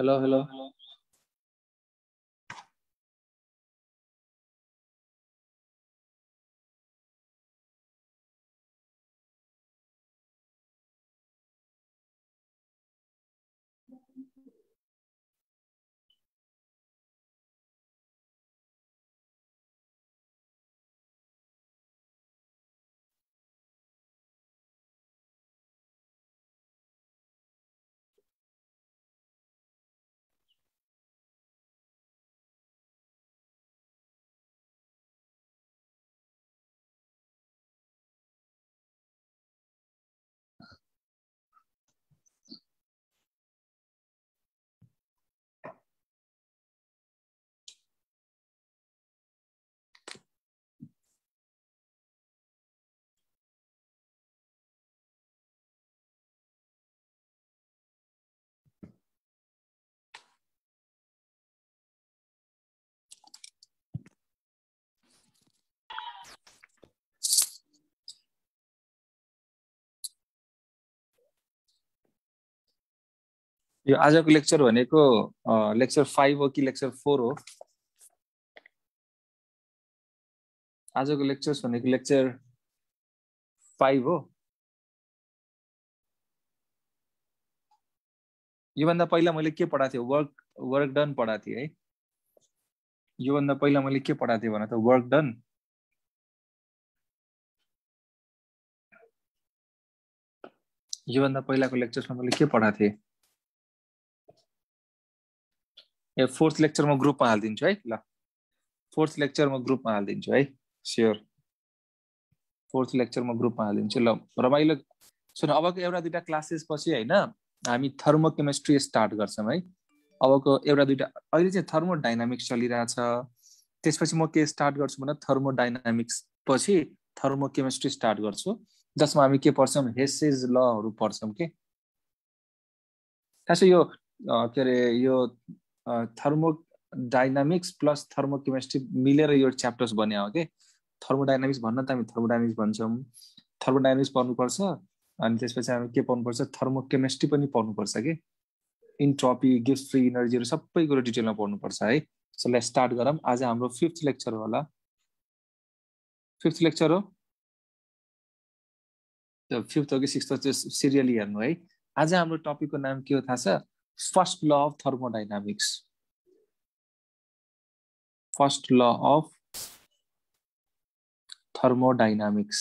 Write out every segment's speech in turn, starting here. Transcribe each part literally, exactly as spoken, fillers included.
Hello, hello. यो आजको lecture भनेको लेक्चर फाइभ हो कि लेक्चर फोर हो? आजको लेक्चर्स भनेको लेक्चर फाइभ हो। योभन्दा पहिला मैले के पढाएको थिएँ? वर्क वर्क डन पढाएको थिएँ है। योभन्दा पहिला मैले के पढाएको थिएँ भने त वर्क डन। योभन्दा पहिलाको लेक्चरमा मैले के पढाएको थिएँ? ए फोर्थ लेक्चर म ग्रुपमा हालिदिन्छु है। ल फोर्थ लेक्चर म ग्रुपमा हालिदिन्छु है। स्योर फोर्थ लेक्चर म ग्रुपमा हालिदिन्छु। ल रमाइलो सुन, अबको एउटा दुईटा क्लासेस पछि हैन हामी थर्मोकेमिस्ट्री स्टार्ट गर्छौं है। अबको एउटा दुईटा अहिले चाहिँ थर्मोडायनामिक्स चलिरहेछ। त्यसपछि म के स्टार्ट गर्छु भने थर्मोडायनामिक्स पछि थर्मोकेमिस्ट्री स्टार्ट गर्छु, जसमा हामी के पढ्छौं? हेसेज लहरु पढ्छौं के। खासै यो के रे यो थर्मोडायनामिक्स प्लस थर्मोकेमिस्ट्री मिलेर यो च्याप्टर्स बन्या हो के। थर्मोडायनामिक्स भन्न त हामी थर्मोडायनामिक्स भन्छौं, थर्मोडायनामिक्स पढ्नुपर्छ। अनि त्यसपछि हामी के पढ्नुपर्छ? थर्मोकेमिस्ट्री पनि पढ्नुपर्छ के। इन्ट्रोपी, गिब्स फ्री इनर्जीहरु सबै कुरो डिटेलमा पढ्नुपर्छ है। सो लेट्स स्टार्ट गरौँ। आज हाम्रो फिफ्थ लेक्चर होला। फिफ्थ लेक्चर हो त्यो फिफ्थ हो कि सिक्स्थ हो त्यो सिरियली हेर्नु है। आज हाम्रो टपिकको नाम के हो थाहा छ? First law of thermodynamics. First law of thermodynamics.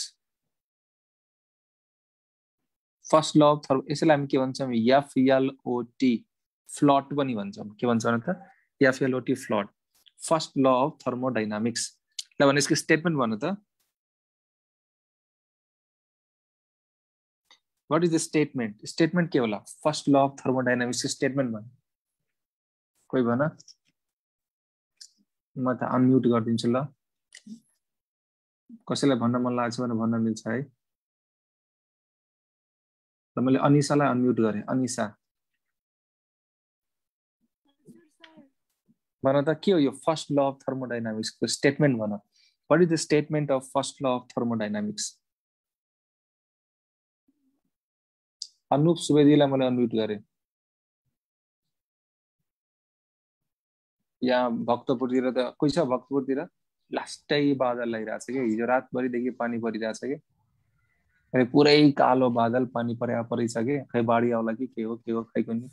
First law of thermo, यसैलाई हामी के भन्छौँ? एफएलओटी फ्लट पनि भन्छौँ। के भन्छौँ त? FLOT float. First law of thermodynamics. Law भने यसको स्टेटमेन्ट भन्नु त। What is the statement? Statement के होला? First law of thermodynamics statement भन। कोही भन। म त अनम्युट गरिदिन्छु ल। कसैलाई भन्न मन लाग्छ भने भन्न मिल्छ है। र मैले अनिसालाई अनम्युट गरेँ। अनिसा भन त के हो यो फर्स्ट ल अफ थर्मोडायनामिक्सको स्टेटमेन्ट भन। What is the statement of first law of thermodynamics? Anup सुवेदीलाई मैले अनम्युट गरेँ। यहाँ भक्तपुरतिर त कोही छ? भक्तपुरतिर लास्टै बादल लगाइरहेछ कि, हिजो रातभरिदेखि पानी परिरहेछ कि। अरे पुरै कालो बादल, पानी परेको परै छ कि। खै बाढी आउला कि के हो के हो खै पनि।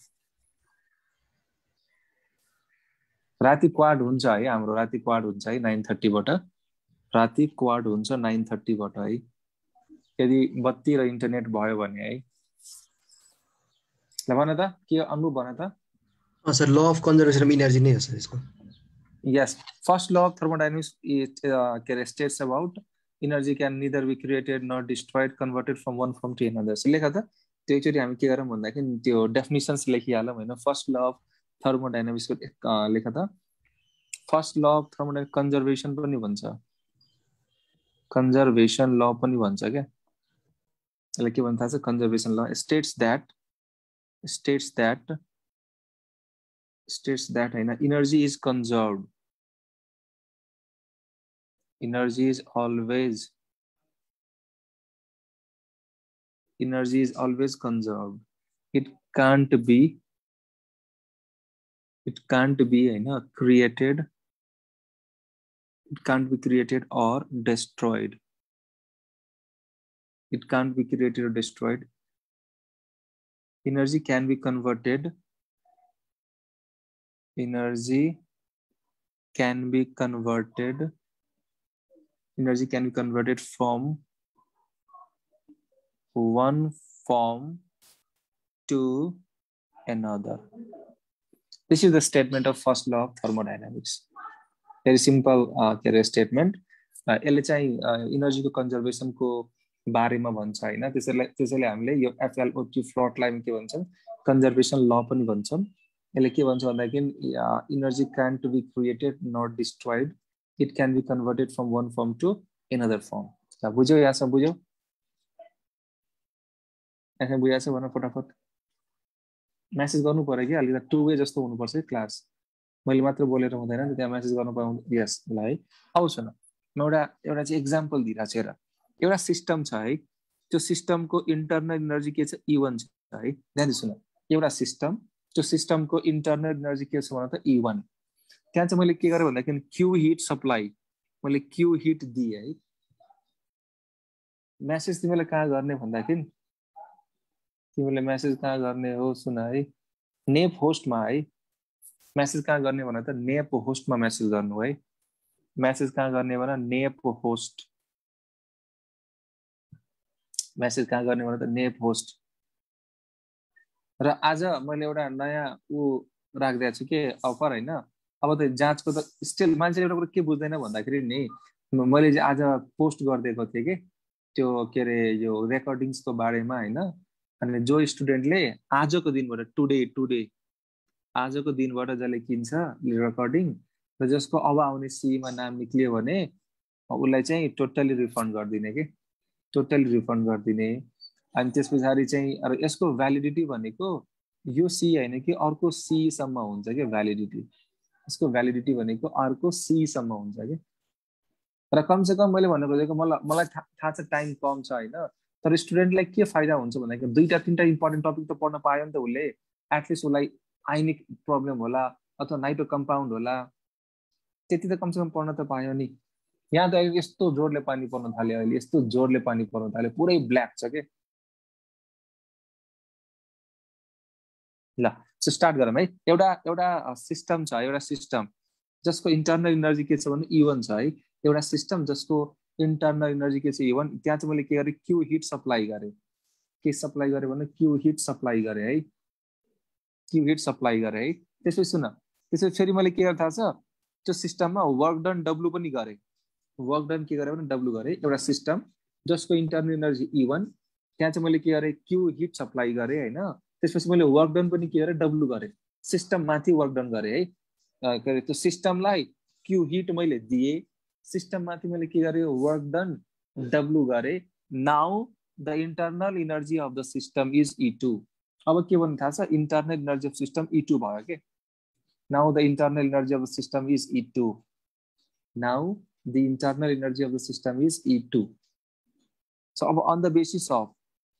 राति क्वाड हुन्छ है हाम्रो। राति क्वाड हुन्छ है नाइन थर्टी बाट। राति क्वाड हुन्छ नाइन थर्टी बाट है, यदि बत्ती र इन्टरनेट भयो भने है। ल भन त के अनुभव भन त। Uh sir law of conservation of energy नै हो सर यसको। Yes, first law of thermodynamics is के रे states about energy can neither be created not destroyed converted from one form to another. So लेख त त्यो एकचोटि हामी के गरौँ भन्दाखेरि त्यो डेफिनेसन्स लेखिहालौँ होइन। फर्स्ट ल अफ थर्मोडायनामिक्सको लेख त। First law of thermodynamics conservation पनि भन्छ, कन्जर्भेसन ल पनि भन्छ क्या। यसलाई के भन्छ थाहा छ? Conservation law states that states that states that होइन, energy is conserved. Energy is always energy is always conserved. It can't be It can't be हैन created. It can't be created or destroyed. It can't be created or destroyed. Energy can be converted. Energy can be converted. Energy can be converted from one form to another. This is the statement of first law of thermodynamics. Very simple uh, statement. यसले चाहिँ energy को conservation को बारेमा भन्छ हैन त्यसैले त्यसैले हामीले यो F L O T float लाई के भन्छन् conservation law पनि भन्छौं यसले के भन्छ भन्दाखेरि energy can't be created nor destroyed, it can be converted from one form to another form. ल बुझ्यौ यहाँसम्म बुझ्यौ यहाँ बुझ्या छ भन फटाफट मेसेज गर्नु पर्यो कि अलिकति टु वे जस्तो हुनु पर्छ क्लास मैले मात्र बोलेर हुँदैन नि त्यहाँ मेसेज गर्न पाउँ यस ल है आउँछ न म एउटा एउटा चाहिँ एक्जाम्पल दिइरा छु हेर एउटा सिस्टम छ है त्यो सिस्टमको इन्टरनल एनर्जी के छ E one छ है ध्यान दिनु न एउटा सिस्टम त्यो सिस्टमको इन्टरनल एनर्जी के छ भन त E one त्यहाँ चाहिँ मैले के गरे भन्दाखेरि क्यू हिट सप्लाई मैले क्यू हिट दिए है मेसेज तिमीले कहाँ गर्ने भन्दाखेरि तिमीले मेसेज कहाँ गर्ने हो सुन है नेप होस्टमा है मेसेज कहाँ गर्ने भन त नेप होस्टमा मेसेज गर्नु है मेसेज कहाँ गर्ने भन नेप होस्ट मेसेज कहाँ गर्ने भन त नेप होस्ट र आज मैले एउटा नयाँ उ राख्दै छु के अफर हैन अब त जाँचको त स्टिल मान्छेले एउटा कुरा के बुझ्दैन भन्दाखेरि नि मैले चाहिँ आज पोस्ट गर्दिएको थिए के त्यो के रे यो रेकर्डिङ्सको बारेमा हैन अनि जो स्टुडेन्टले आजको दिनबाट टुडे टुडे आजको दिनबाट जसले किन्छ रेकर्डिङ र जसको अब आउने सीमा नाम निक्लियो भने उसलाई चाहिँ टोटली रिफन्ड गरिदिने के टोटली रिफन्ड गरिदिने अनि त्यसपछि चाहिँ अब यसको भ्यालिडिटी भनेको यो सी हैन कि अर्को सी सम्म हुन्छ के भ्यालिडिटी यसको भ्यालिडिटी भनेको अर्को सी सम्म हुन्छ के र कम से कम मैले भन्नु खोजेको मलाई मलाई थाहा छ टाइम कम छ हैन तर स्टुडेन्टलाई के फाइदा हुन्छ भन्दाखेरि दुईटा तीनटा इम्पोर्टेन्ट टपिक त पढ्न पायो नि त उले एटलिस्ट उलाई आयनिक प्रब्लम होला अथवा नाइट्रो कम्पाउन्ड होला त्यति त कमसे कम पढ्न त पायो नि यहाँ त यस्तो जोडले पानी पर्न थाल्यो अहिले यस्तो जोडले पानी पर्न थाल्यो पुरै ब्ल्याक छ के ल सो स्टार्ट गरौँ है एउटा एउटा सिस्टम छ एउटा सिस्टम जसको इन्टरनल एनर्जी के छ भने E one छ है एउटा सिस्टम जसको इन्टरनल एनर्जी के छ E one त्यहाँ चाहिँ मैले के गरे क्यू हिट सप्लाई गरे के सप्लाई गरे भने क्यू हिट सप्लाई गरे है क्यू हिट सप्लाई गरे है त्यसपछि सुन त्यसपछि फेरि मैले के गरे थाहा छ त्यो सिस्टममा वर्क डन W पनि गरे वर्क डन के गरे भने W गरे एउटा सिस्टम जसको इन्टरनल एनर्जी E one त्यहाँ चाहिँ मैले के गरे क्यू हिट सप्लाई गरे हैन त्यसपछि मैले वर्क डन पनि के गरे W गरे सिस्टम माथि वर्क डन गरे है के अरे त्यो सिस्टमलाई क्यू हिट मैले दिए सिस्टम माथि मैले के गरे वर्क डन W गरे now the internal energy of the system is E two अब के भन्नु थाहा छ internal energy of system E two भयो के now the internal energy of the system is E two now the internal energy of the system is E two so अब on the basis of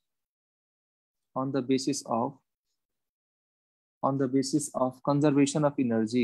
on the basis of on the basis of conservation of energy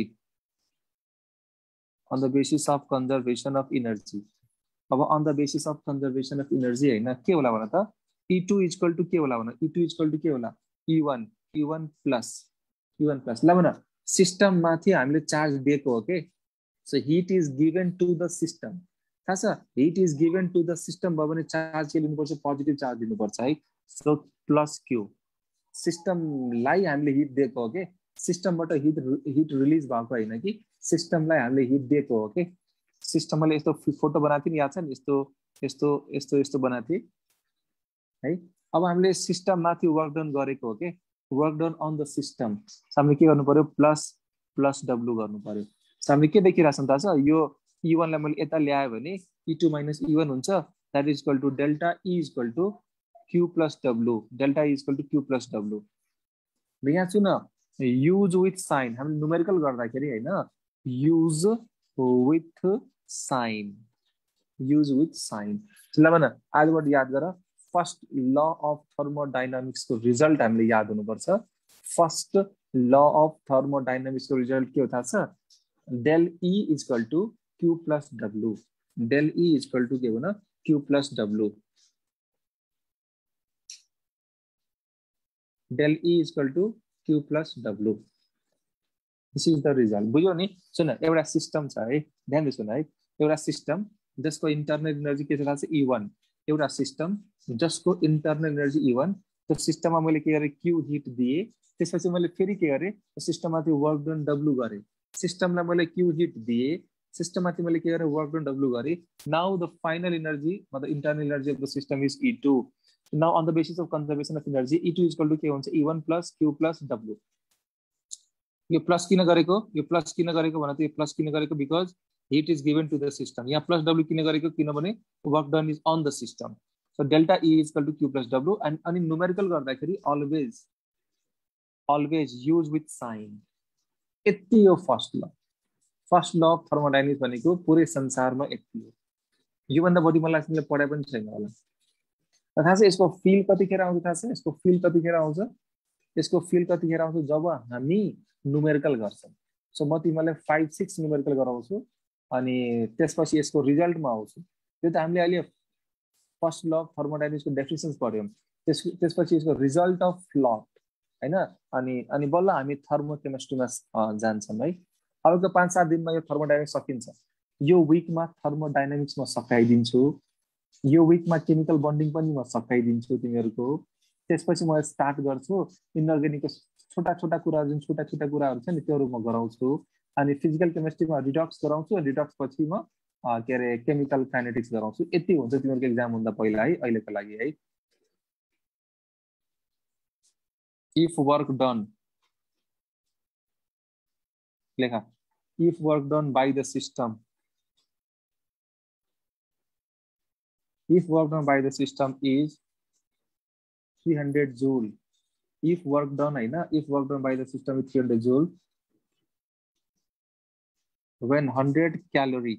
on the basis of conservation of energy अब on the basis of conservation of energy हैन के होला भन त E two equal to के होला भन E two equal to के होला E one E one plus E one plus ल भन सिस्टम माथि हामीले चार्ज दिएको हो के so heat is given to the system थाहा छ heat is given to the system भयो भने चार्ज के लिनुपर्छ पोजिटिभ चार्ज दिनुपर्छ है सो प्लस क्यू सिस्टमलाई हामीले हिट दिएको हो के सिस्टमबाट हिट हिट रिलिज भएको हैन कि सिस्टमलाई हामीले हिट दिएको हो के सिस्टमले यस्तो फोटो बनाएको थियो नि याद छ नि यस्तो यस्तो यस्तो यस्तो बनाएको थियो है अब हामीले सिस्टम माथि वर्क डन गरेको हो के work done on the system हामीले के गर्नु पर्यो प्लस प्लस W गर्नु पर्यो हामीले के देखिरहेछौँ थाहा छ यो E one लाई मैले यता ल्याए भने E two minus E one हुन्छ that is equal to delta E is equal to Q plus W delta E is equal to Q plus W र यहाँ सुन यूज विथ साइन हामीले न्युमेरिकल गर्दाखेरि हैन use with sign use with sign ल भन आजबाट याद गर फर्स्ट ल अफ थर्मोडायनामिक्स को रिजल्ट हामीले याद हुनुपर्छ फर्स्ट ल अफ थर्मोडाइनामिक्सको रिजल्ट के हो थाहा छ? Del E is equal to Q plus W. Del E is equal to के हो न? Q plus W. Del E is equal to Q plus W. This is the result. बुझ्यो नि? सुन, एउटा सिस्टम छ है, ध्यान दिनु है। एउटा सिस्टम जसको इन्टरनल इनर्जी के छ थाहा छ? E one. एउटा सिस्टम जसको इन्टरनल इनर्जी ई वन, त्यो सिस्टममा मैले के गरेँ? क्यू हिट दिएँ। त्यसपछि मैले फेरि के गरेँ? सिस्टममाथि वर्क डन डब्लु गरेँ। सिस्टमलाई मैले क्यू हिट दिएँ, सिस्टममाथि मैले के गरेँ? वर्क डन डब्लु गरेँ। नाउ द फाइनल इनर्जी मतलब internal energy of the system is E two. Now on the basis of conservation of energy E two is equal to के हुन्छ? E one plus Q plus W. यो plus किन गरेको? यो plus किन गरेको भने त यो प्लस किन गरेको? Because heat is given to the system. यहाँ प्लस डब्लु किन गरेको? किनभने work done is on the system. So delta E is equal to Q plus W. And अनि न्युमेरिकल गर्दाखेरि always always use with sign. यति हो first law. First law of thermodynamics भनेको पुरै संसारमा यति हो। योभन्दा बढी मलाई तिमीले पढाइ पनि छैन होला। थाहा छ यसको फिल कतिखेर आउँछ? थाहा छ यसको फिल कतिखेर आउँछ? यसको फिल कतिखेर आउँछ? जब हामी न्युमेरिकल गर्छौँ। सो म तिमीलाई फाइभ सिक्स न्युमेरिकल गराउँछु अनि त्यसपछि यसको रिजल्टमा आउँछु। त्यो त हामीले अहिले फर्स्ट ल अफ थर्मोडाइनामिक्सको डेफिनेसन्स पढ्यौँ। त्यस त्यसपछि यसको रिजल्ट अफ फ्लट होइन, अनि अनि बल्ल हामी थर्मोकेमिस्ट्रीमा जान्छौँ है। अबको पाँच सात दिनमा यो थर्मोडाइनामिक्स सकिन्छ। यो विकमा थर्मोडाइनामिक्स म सकाइदिन्छु, यो विकमा केमिकल बन्डिङ पनि म सकाइदिन्छु तिमीहरूको। त्यसपछि म स्टार्ट गर्छु इनअर्गेनिकको छोटा छोटा कुराहरू, जुन छोटा छोटा कुराहरू छ नि त्योहरू म गराउँछु। अनि फिजिकल केमिस्ट्रीमा रिडक्स गराउँछु, रिडक्स पछि म के अरे केमिकल काइनेटिक्स गराउँछु। यति हुन्छ तिमीहरूको एक्जाम हुँदा पहिला है, अहिलेको लागि है। इफ वर्क डन, लेखा, if work done by the system, if work done by the system is three hundred joule, if work done है ना, if work done by the system is three hundred joule, when one hundred calorie,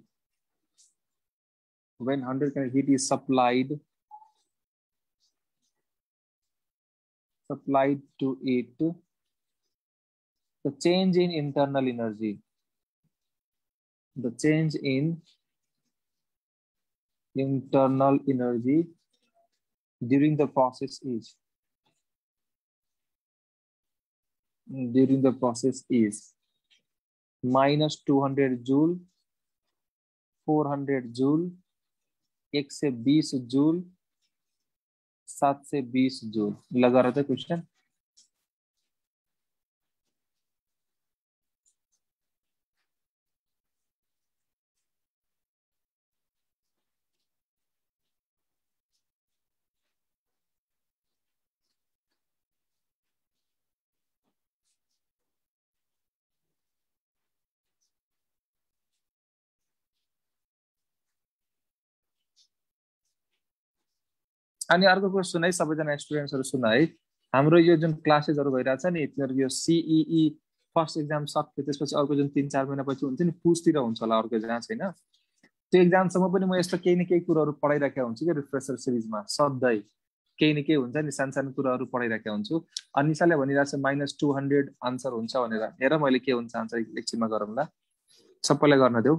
when one hundred calorie heat is supplied, supplied to it, the change in internal energy, the change in internal energy during the process is, during the process is minus two hundred joule, four hundred joule, एक से बीस joule, सात से बीस joule. लगा रहा था question? अनि अर्को कुरा सुन है सबैजना स्टुडेन्ट्सहरु सुन है, हाम्रो यो जुन क्लासेसहरु भइराछ नि तिनीहरुको यो सीईई फर्स्ट एक्जाम सक्यो त्यसपछि अर्को जुन तीन चार महिना पछि हुन्छ नि पुसतिर हुन्छ होला अर्को एक्जाम छैन, त्यो एक्जाम सम्म पनि म यस्तो केही न केही कुराहरु पढाइराखेको हुन्छु के रिफ्रेसर सिरिजमा सधैं केही न केही हुन्छ नि सानसानो कुराहरु पढाइराखेको हुन्छु। अनिसाले भनिराछ माइनस टू हन्ड्रेड आन्सर हुन्छ भनेर, हेर मैले के हुन्छ आन्सर एकछिनमा गरौँला, सबैलाई गर्न देऊ।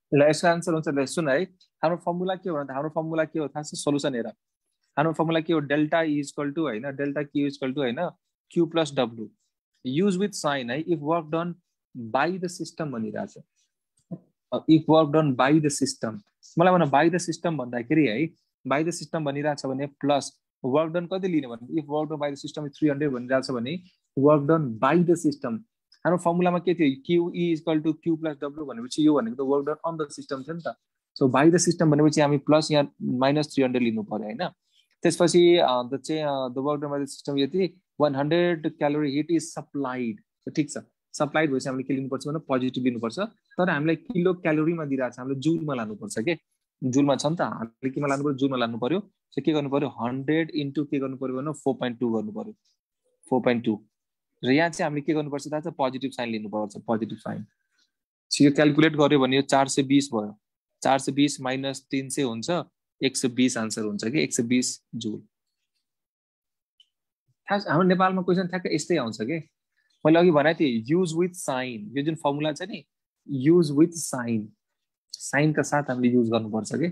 ल यसको आन्सर हुन्छ ल सुन है हाम्रो फर्मुला के हो भन्दा हाम्रो फर्मुला के हो थाहा छ सोलुसन हेर हाम्रो फर्मुला के हो डेल्टा ई इक्वल टु हैन डेल्टा क्यू इक्वल टु हैन Q plus W use with sign है if work done by the system भनिरहेछ if work done by the system मलाई भन बाई द सिस्टम भन्दाखेरि है बाई द सिस्टम भनिरहेछ भने plus work done कति लिने भने if work done by the system three hundred भनिरहेछ भने work done by the system हाम्रो फर्मुलामा के थियो Q E equal to Q plus W भनेपछि यो भनेको त work done on the system थियो नि त सो बाई द सिस्टम भनेपछि हामी प्लस यहाँ माइनस थ्री हन्ड्रेड लिनु पर्यो होइन त्यसपछि द चाहिँ the work done by the system यति one hundred calorie heat is supplied ठिक छ सप्लाइड भएपछि हामीले के लिनुपर्छ भने पोजिटिभ लिनुपर्छ तर हामीलाई किलो क्यालोरीमा दिइरहेको छ हामीले जुलमा लानुपर्छ के जुलमा छ नि त हामीले केमा लानु पर्यो जुलमा लानु पर्यो सो के गर्नु पर्यो हन्ड्रेड इन्टु के गर्नु पर्यो भने फोर पोइन्ट टू गर्नु पर्यो फोर पोइन्ट टू र यहाँ चाहिँ हामीले के गर्नुपर्छ थाहा छ पोजिटिभ साइन लिनुपर्छ पोजिटिभ साइन यो क्यालकुलेट गर्यो भने यो चार सय बिस भयो चार सय बिस माइनस तिन सय हुन्छ एक सय बिस आन्सर हुन्छ कि एक सय बिस जुल हाम्रो नेपालमा क्वेसन ठ्याक्कै यस्तै आउँछ कि मैले अघि भनेको थिएँ युज विथ साइन यो जुन फर्मुला छ नि युज विथ साइन साइनका साथ हामीले युज गर्नुपर्छ कि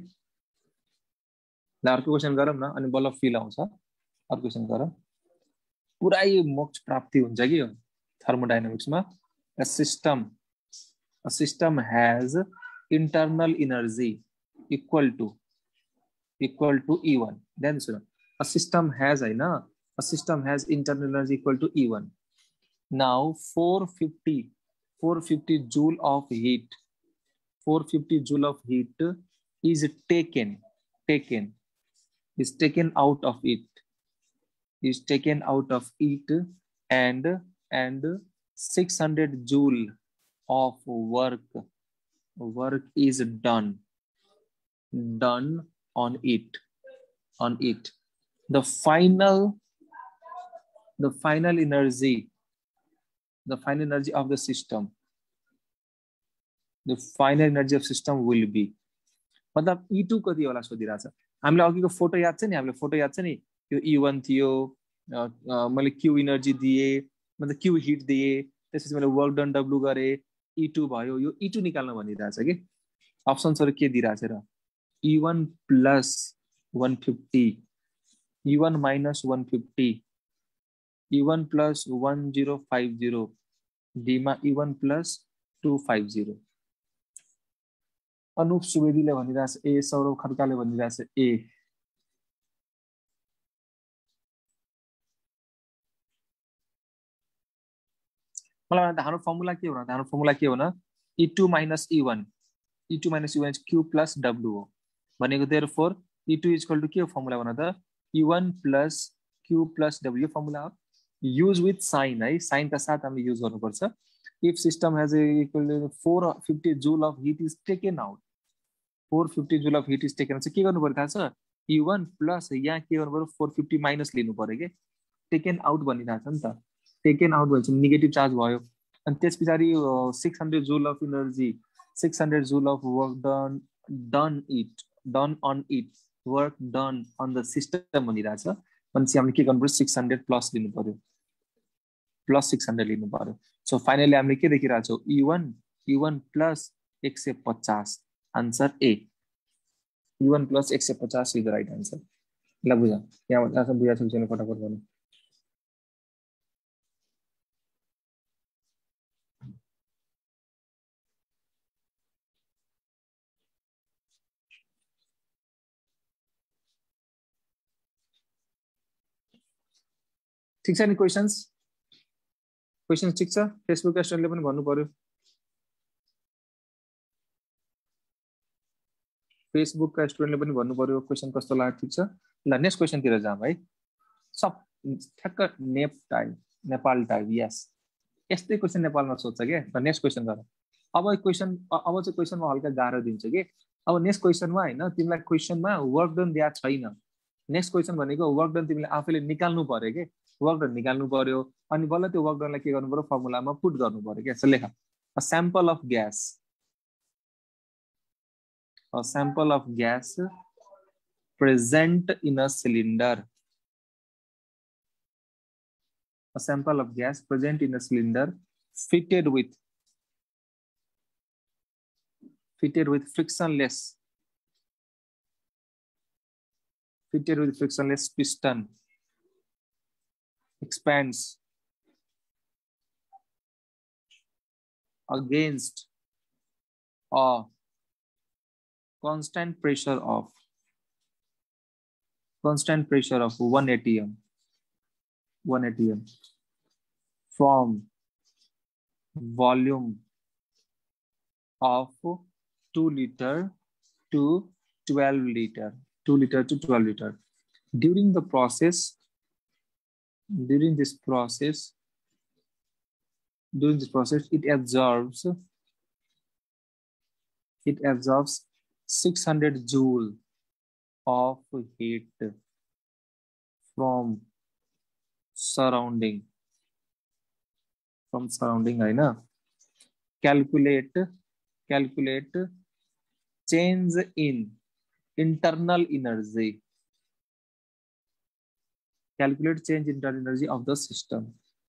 ल अर्को क्वेसन गरौँ न अनि बल्ल फिल आउँछ अर्को क्वेसन गरौँ पुरै मोक्ष प्राप्ति हुन्छ कि यो थर्मोडाइनामिक्समा a system a system has internal energy equal to equal to E one then सुन a system has है ना a system has internal energy equal to E one now four fifty joule of heat four fifty joule of heat is taken taken is taken out of it is taken out of it and and six hundred joule of work work is done done on it on it the final the final energy the final energy of the system the final energy of system will be मतलब E two कति होला सोधिरहेछ हामीले अघिको photo याद छ नि हामीले photo याद छ नि यो E one थियो मैले क्यू एनर्जी दिए मतलब क्यू हिट दिए त्यसपछि मैले वर्क डन डब्लु गरे E two भयो यो E two निकाल्न भनिरहेछ कि अप्सन्सहरु के दिइरहेछ र E one plus one fifty E one minus one fifty E one plus one zero five zero D मा E one plus two fifty Anup सुवेदीले भनिरहेछ ए सौरभ खड्काले भनिरहेछ ए मलाई भन्दा हाम्रो फर्मुला के हो र हाम्रो फर्मुला के हो न E two minus E one E two minus E one is Q plus W हो भनेको therefore E two is equal to के हो फर्मुला भन त E one plus Q plus W formula हो use with sign है sign का साथ हामीले युज गर्नुपर्छ if system has a equal to four fifty joule of heat is taken out four fifty joule of heat is taken out के गर्नु पर्यो थाहा छ E one plus यहाँ के गर्नु पर्यो four fifty माइनस लिनु पर्यो के taken out भनिरहेछ नि त taken out भएपछि नेगेटिभ चार्ज भयो अनि त्यसपछि six hundred joule of energy six hundred joule of work done done it done on it work done on the system भनिरहेछ भनेपछि हामीले के गर्नु पर्यो six hundred प्लस लिनु पर्यो प्लस six hundred लिनु पर्यो सो फाइनली हामीले के देखिरहेछौँ E one E one plus one fifty answer A E one plus one fifty is the right answer ल बुझ यहाँ बुझा छ छैन फटाफट गर्नु ठीक छ नि क्वेशन्स क्वेशन्स ठीक छ फेसबुक स्टुडेन्टले पनि भन्नु पर्यो फेसबुक का स्टुडेन्टले पनि भन्नु पर्यो क्वेशन कस्तो लाग्यो ठीक छ ल नेक्स्ट क्वेशन तिर जाम है सब ठ्याक्क नेप टाइप नेपाल टाइप यस यस्तै क्वेशन नेपालमा सोध्छ के ल नेक्स्ट क्वेशन गर अब क्वेशन अब चाहिँ क्वेशनमा हल्का गाह्रो दिन्छ के अब नेक्स्ट क्वेशनमा हैन तिमीलाई क्वेशनमा वर्क डन दिया छैन नेक्स्ट क्वेशन भनेको वर्क डन तिमीले आफैले निकाल्नु पर्यो के वर्क डन निकाल्नु पर्यो अनि बल्ल त्यो वर्क डनलाई के गर्नु पर्यो फर्मुलामा पुट गर्नु पर्यो के यसो लेख a sample of gas a sample of gas present in a cylinder a sample of gas present in a cylinder fitted with fitted with frictionless fitted with frictionless piston expands against a constant pressure of constant pressure of one atm one atm from volume of two liter to twelve liter two liter to twelve liter. During the process during this process during this process it absorbs it absorbs six hundred joule of heat from surrounding from surrounding है ना. calculate calculate change in internal energy calculate change in internal energy of the system.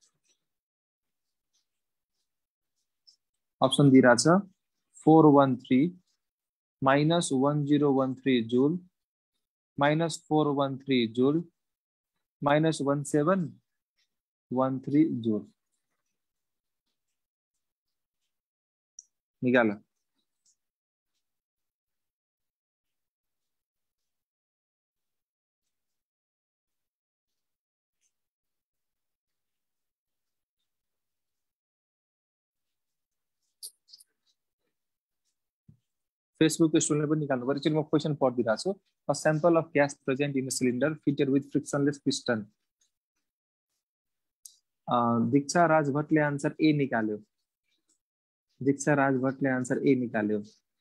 Option दिइरा छ four hundred thirteen minus one thousand thirteen joule minus four hundred thirteen joule minus seventeen thirteen joule. निकाला. Facebook स्टुडेन्टले पनि निकाल्नु पर्यो. चाहिँ म question पढिदिरा छु. A sample of gas present in a cylinder fitted with frictionless piston. Diksha Raj भट्टले answer A निकाल्यो. दीक्षा राज भट्टले आन्सर ए निकाल्यो.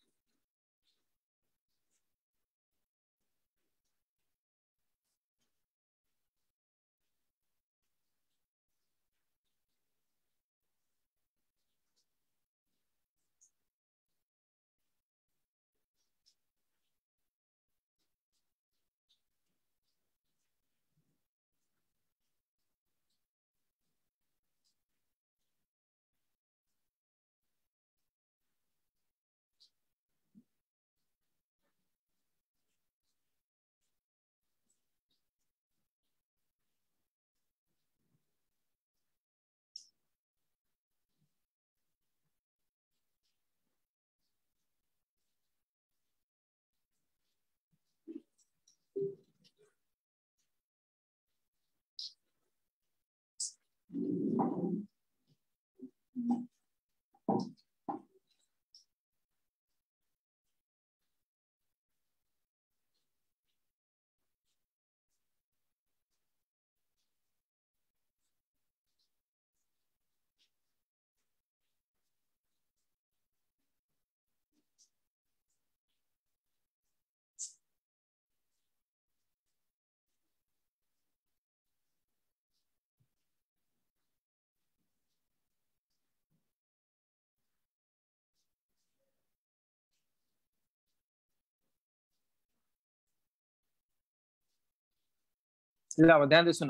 ल ध्यान दे सुन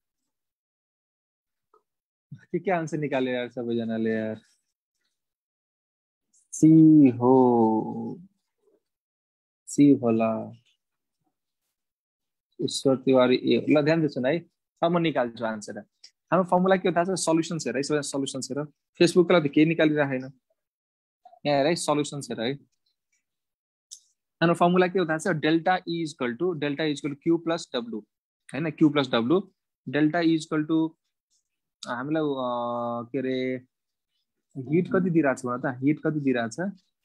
के के आन्सर निकाले यार सबैजनाले यार. सी हो सी होला ईश्वर तिवारी ए. ल ध्यान दे सुन है. अब म निकाल्छु आन्सर. हाम्रो फर्मुला के हो थाहा छ? सल्युशन्स हेर है. सबै सल्युशन्स हेर. फेसबुकलाई त के निकालिराखेन. यहाँ हेर है सल्युशन्स हेर है. हाम्रो फर्मुला के हो थाहा छ? Delta E is equal to delta is equal to Q plus W हैन. Q plus W. Delta E is equal to हामीलाई के रे हिट कति दिइराछ भन त. हिट कति दिइराछ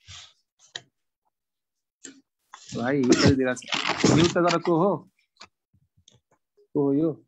भाइ? हिट कति दिइराछ? म्युट त गरेको हो को हो यो?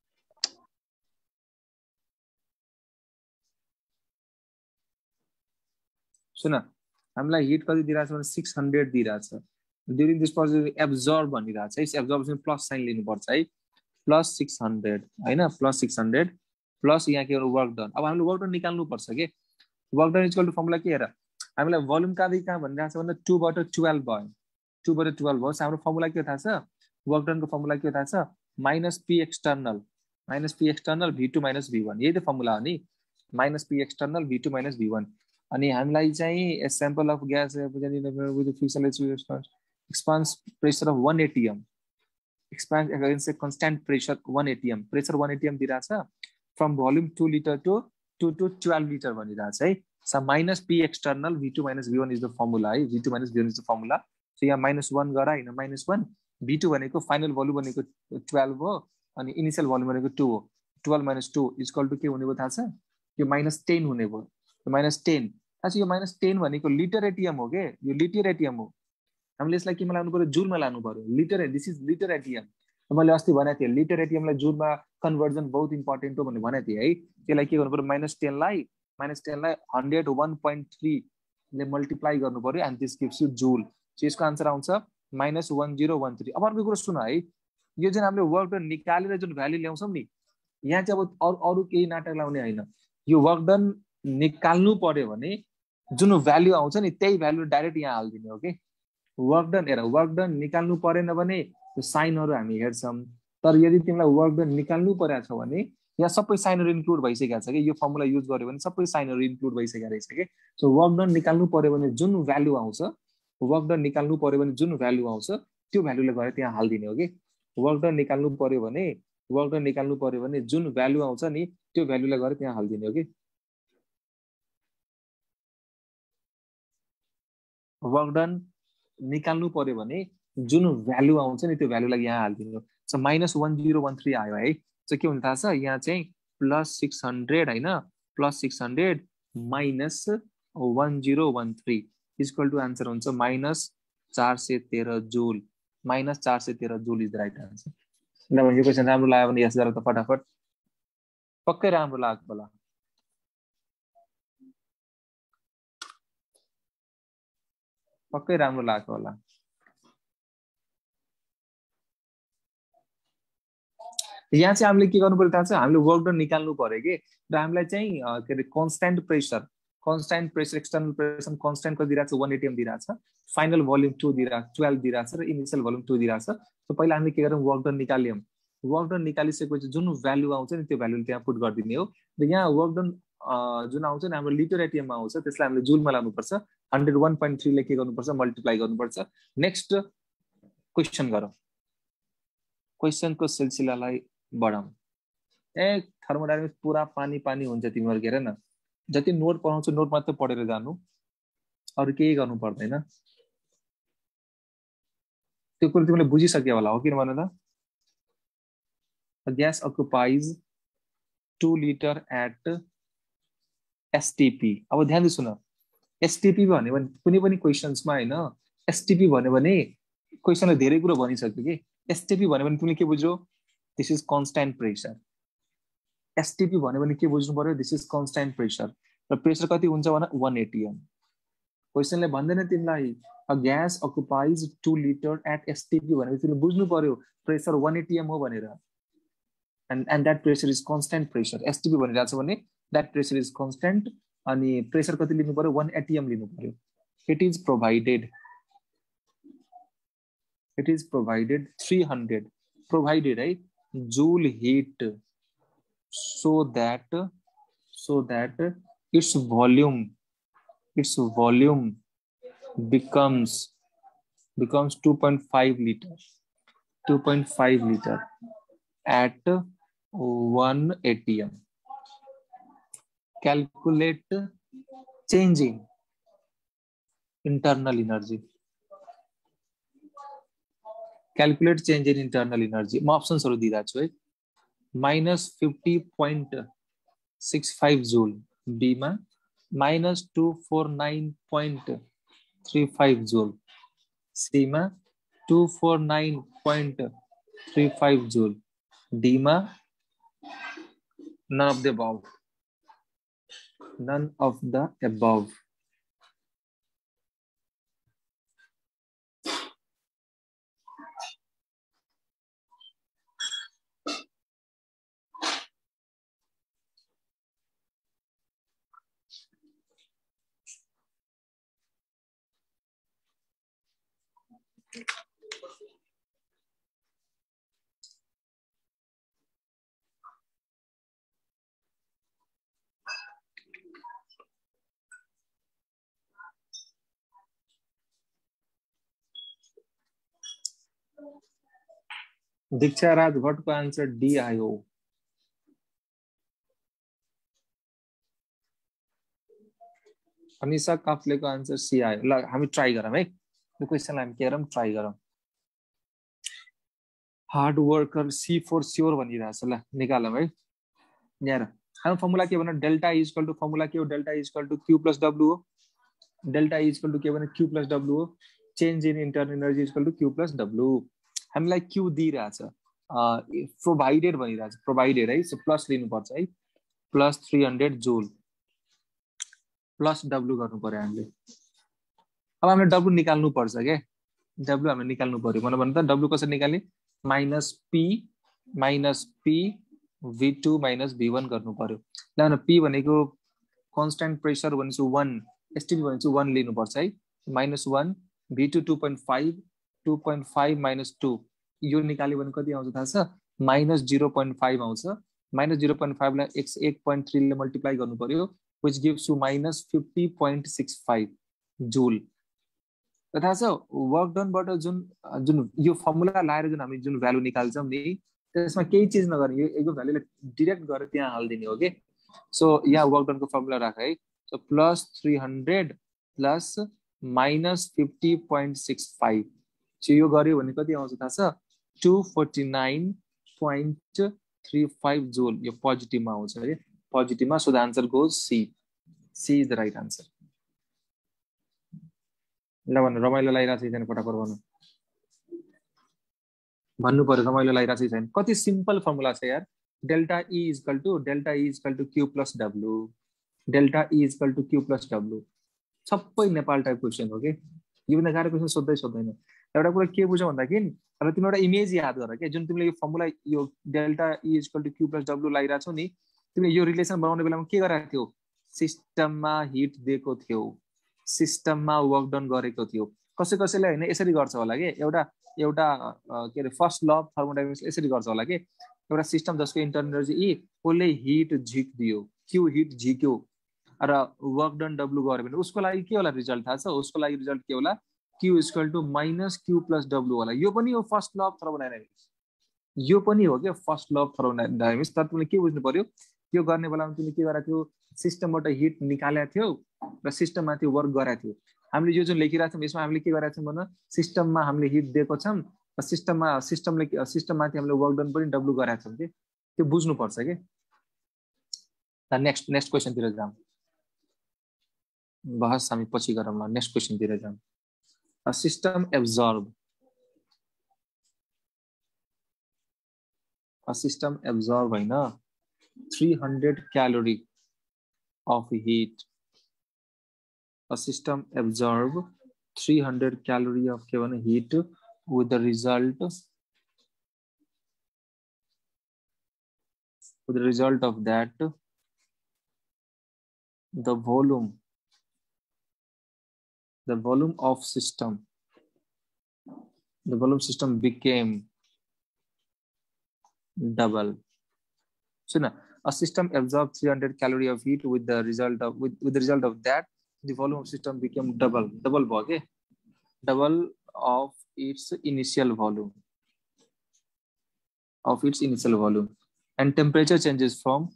सुन हामीलाई हिट कति दिइराछ भने six hundred दिइराछ. ड्युरिङ दिस प्रोसेस एब्जर्ब भनिराछ है. एब्जर्ब प्लस साइन लिनुपर्छ है. प्लस six hundred हैन. प्लस six hundred प्लस यहाँ के वर्क डन. अब हामीले वर्क डन निकाल्नु पर्छ के. Work done equal to formula के हेर. हामीलाई भोल्युम कहाँदेखि कहाँ भनिरहेछ भन्दा two बाट twelve भयो. two बाट twelve भयो. हाम्रो फर्मुला के थाहा छ? वर्क डन को फर्मुला के थाहा छ? Minus P external minus P external v two minus v one. यही त फर्मुला हो नि. Minus P external v two minus v one. अनि हामीलाई चाहिँ a sample of gas represented with the fixed expands pressure of one atm expands against a constant pressure one atm pressure one atm दिइराछ from volume two liter to two to twelve liter भनिराछ है so minus p external v two minus v one is the formula है v two minus v one is the formula so यहाँ minus one गरा हैन minus one v two भनेको final volume भनेको twelve हो अनि initial volume भनेको two हो twelve minus two is equal to के हुने भयो थाहा छ यो minus ten हुने भयो यो minus ten थाहा छ यो minus ten भनेको लिटर एटीएम हो के यो लिटर एटीएम हो हामीले यसलाई केमा लानु पर्यो जुलमा लानु पर्यो litre this is litre ATM मैले अस्ति भनेको थिएँ लिटर एटीएमलाई जुलमा कन्भर्जन बहुत इम्पोर्टेन्ट हो भनेर भनेको थिएँ है त्यसलाई के गर्नु पर्यो माइनस टेन लाई माइनस टेन लाई हन्ड्रेड वान पोइन्ट थ्री ले मल्टिप्लाई गर्नु पर्यो and this gives you joule so यसको आन्सर आउँछ minus one zero one three अब अर्को कुरो सुन है यो जुन हामीले वर्क डन निकालेर जुन भ्यालु ल्याउँछौँ नि यहाँ चाहिँ अब अरू अरू केही नाटक लाउने होइन यो वर्क डन निकाल्नु पर्यो भने जुन भ्यालु आउँछ नि त्यही भ्यालु डाइरेक्ट यहाँ हालिदिने हो कि वर्क डन हेर वर्क डन निकाल्नु परेन भने त्यो साइनहरू हामी हेर्छौँ तर यदि तिमीलाई वर्क डन निकाल्नु परेको छ भने यहाँ सबै साइनहरू इन्क्लुड भइसकेको छ कि यो फर्मुला युज गर्यो भने सबै साइनहरू इन्क्लुड भइसकेको रहेछ कि सो वर्क डन निकाल्नु पर्यो भने जुन भ्यालु आउँछ वर्क डन निकाल्नु पर्यो भने जुन भ्यालु आउँछ त्यो भ्यालुले गएर त्यहाँ हालिदिने हो कि वर्क डन निकाल्नु पर्यो भने वर्क डन निकाल्नु पर्यो भने जुन भ्यालु आउँछ नि त्यो भ्यालुले गएर त्यहाँ हालिदिने हो कि वर्क डन निकाल्नु पर्यो भने जुन भ्यालु आउँछ नि त्यो भ्यालुलाई यहाँ हालिदिनु हो so minus one zero one three आयो है सो के हुन्छ थाहा छ यहाँ चाहिँ प्लस सिक्स हन्ड्रेड होइन plus six hundred minus one zero one three equal to answer हुन्छ माइनस चार सय तेह्र जुल माइनस चार सय तेह्र joule is the right answer ल यो क्वेसन राम्रो लाग्यो भने यस गरेर त फटाफट पक्कै राम्रो लाग्यो होला पक्कै राम्रो लाग्यो होला यहाँ चाहिँ हामीले के गर्नु पर्यो थाहा छ हामीले वर्क डन निकाल्नु पर्यो कि र हामीलाई चाहिँ के अरे constant pressure constant pressure external pressure constant कति दिइरहेको छ वान एटिएम दिइरहेको छ फाइनल भोल्युम टू दिइरहेको ट्वेल्भ दिइरहेको छ र इनिसियल भोल्युम टू दिइरहेको छ सो पहिला हामीले के गरौँ वर्क डन निकाल्यौँ वर्क डन निकालिसकेपछि जुन भ्यालु आउँछ नि त्यो भ्यालुले त्यहाँ पुट गरिदिने हो र यहाँ वर्क डन जुन आउँछ नि हाम्रो लिटर एटिएममा आउँछ त्यसलाई हामीले जुलमा लानुपर्छ हन्ड्रेड वान पोइन्ट थ्रीले के गर्नुपर्छ मल्टिप्लाई गर्नुपर्छ नेक्स्ट क्वेसन गरौँ क्वेसनको सिलसिलालाई बढाउँ ए थर्मोडायनामिक्स पुरा पानी पानी हुन्छ तिमीहरू के हेर न जति नोट पढाउँछ नोट मात्रै पढेर जानु अरू केही गर्नु पर्दैन त्यो कुरो तिमीले बुझिसक्यो होला हो किन भन त gas occupies two litre at STP अब ध्यान सुन एसटीपी भन्यो भने कुनै पनि क्वेसन्समा होइन एसटीपी भन्यो भने क्वेसनले धेरै कुरो भनिसक्यो कि एसटीपी भन्यो भने तिमीले के बुझ्यौ this is constant pressure STP भन्यो भने के बुझ्नु पर्यो दिस इज कन्स्ट्यान्ट प्रेसर र प्रेसर कति हुन्छ भने वान एटीएम क्वेसनले भन्दैन तिमीलाई a gas occupies two litre at STP भनेपछि तिमीले बुझ्नु पर्यो प्रेसर वान एटीएम हो भनेर and and that pressure is constant pressure STP भनिरहेको छ भने द्याट प्रेसर इज कन्स्ट्यान्ट अनि प्रेसर कति लिनु पर्यो वान एटीएम लिनु पर्यो it is provided it is provided three hundred provided है joule heat so that so that its volume its volume becomes becomes two point five liter two point five liter at one atm calculate changing internal energy calculate change in internal energy म अप्सन्सहरु दिइराछु है minus fifty point six five joule B मा minus two four nine point three five joule C मा two four nine point three five joule D मा none of the above none of the above Diksha Raj भट्टको answer D आयो। Anisa काफ्लेको answer C आयो। ल हामी try गरौँ है, यो क्वेसनलाई हामी के गरौँ, ट्राई गरौँ। Hard worker C for sure भनिरहेछ। ल निकालौँ है यहाँ। हाम्रो फर्मुला के भन्नु, delta is equal to formula के हो, delta is equal to Q plus W हो। डेल्टा इज इक्वल टु के भने क्यू प्लस डब्लु हो। Change in internal energy is equal to Q plus W. हामीलाई क्यू दिइरहेछ, प्रोभाइडेड भनिरहेछ, provided है। सो प्लस लिनुपर्छ है, plus three hundred joule plus W गर्नु पर्यो हामीले। अब हामीले डब्लु निकाल्नु पर्छ के, डब्लु हामीले निकाल्नु पर्यो। मलाई भन्नु त डब्लु कसरी निकाल्ने, minus P minus P V two minus V one गर्नु पर्यो। ल पी भनेको कन्स्ट्यान्ट प्रेसर भनेपछि वान, एसटिपी भनेपछि वान लिनुपर्छ है। Minus one, V two two point five, two point five minus two, यो निकाल्यो भने कति आउँछ थाहा छ, माइनस जिरो पोइन्ट फाइभ आउँछ। माइनस जिरो पोइन्ट फाइभलाई एक्स एक पोइन्ट थ्रीले मल्टिप्लाई गर्नु पर्यो, which gives you minus fifty point six five जुल। थाहा छ वर्क डनबाट जुन जुन यो फर्मुला लाएर जुन हामी जुन भ्यालु निकाल्छौँ नि, त्यसमा केही चिज नगर्ने, यो एकदम भ्यालुलाई डिरेक्ट गरेर त्यहाँ हालिदिने हो कि। सो यहाँ वर्क डनको फर्मुला राख है। So plus three hundred plus minus fifty point six five, so यो गऱ्यो भने कति आउँछ थाहा छ, two forty nine point three five joule. यो पोजिटिभमा आउँछ है, पोजिटिभमा। So the answer goes C, C is the right answer. ल भन्नु, रमाइलो लागिरहेको छ छैन, फटाफट भन्नु, भन्नु पर्यो रमाइलो लागिरहेको छ छैन। कति सिम्पल फर्मुला छ यार। Delta E is equal to delta E is equal to Q plus W, delta E is equal to Q plus W. सबै नेपाल टाइप क्वेसन हो कि, योभन्दा गाह्रो क्वेसन सोध्दै सोध्दैन। एउटा कुरा के बुझ्यौ भन्दाखेरि, अब तिमी एउटा इमेज याद गर के, जुन तिमीले यो फर्मुला यो delta E is equal to Q plus W लगाइरहेको छौ नि, तिमीले यो रिलेसन बनाउने बेलामा के गरेको थियो, सिस्टममा हिट दिएको थियो, सिस्टममा वर्क डन गरेको थियो। कसै कसैले होइन यसरी गर्छ होला कि, एउटा एउटा के अरे फर्स्ट ल अफ थर्मोडाइनामिक्स यसरी गर्छ होला कि, एउटा सिस्टम जसको इन्टर्नल एनर्जी ई, उसले हिट झिकिदियो, क्यू हिट झिक्यो र वर्क डन डब्लु गऱ्यो भने उसको लागि के होला रिजल्ट थाहा छ, उसको लागि रिजल्ट के होला, Q equal to minus Q plus W होला। यो पनि हो फर्स्ट ल अफ थर्मोडाइनामिक्स, यो पनि हो क्या फर्स्ट ल अफ थर्मोडाइनामिक्स। तर तिमीले के बुझ्नु पर्यो, त्यो गर्ने बेलामा तिमीले के गरेको थियो, सिस्टमबाट हिट निकालेको थियो र सिस्टममाथि वर्क गराएको थियो। हामीले यो जुन लेखिरहेको छौँ यसमा हामीले के गरेका छौँ भन, सिस्टममा हामीले हिट दिएको छौँ र सिस्टममा सिस्टमले सिस्टममाथि हामीले वर्क डन पनि डब्लु गराएको छौँ कि, त्यो बुझ्नुपर्छ कि। नेक्स्ट नेक्स्ट क्वेसनतिर जाऊँ, बहस हामी पछि गरौँ। ल नेक्स्ट क्वेसनतिर जाऊँ। A system absorb a system absorb होइन three hundred calorie of heat, a system absorb three hundred calorie of के भने heat with the result with the result of that the volume the volume of system the volume system became double. So now a system absorbed three hundred calorie of heat with the result of with, with the result of that the volume of system became double double okay double of its initial volume of its initial volume and temperature changes from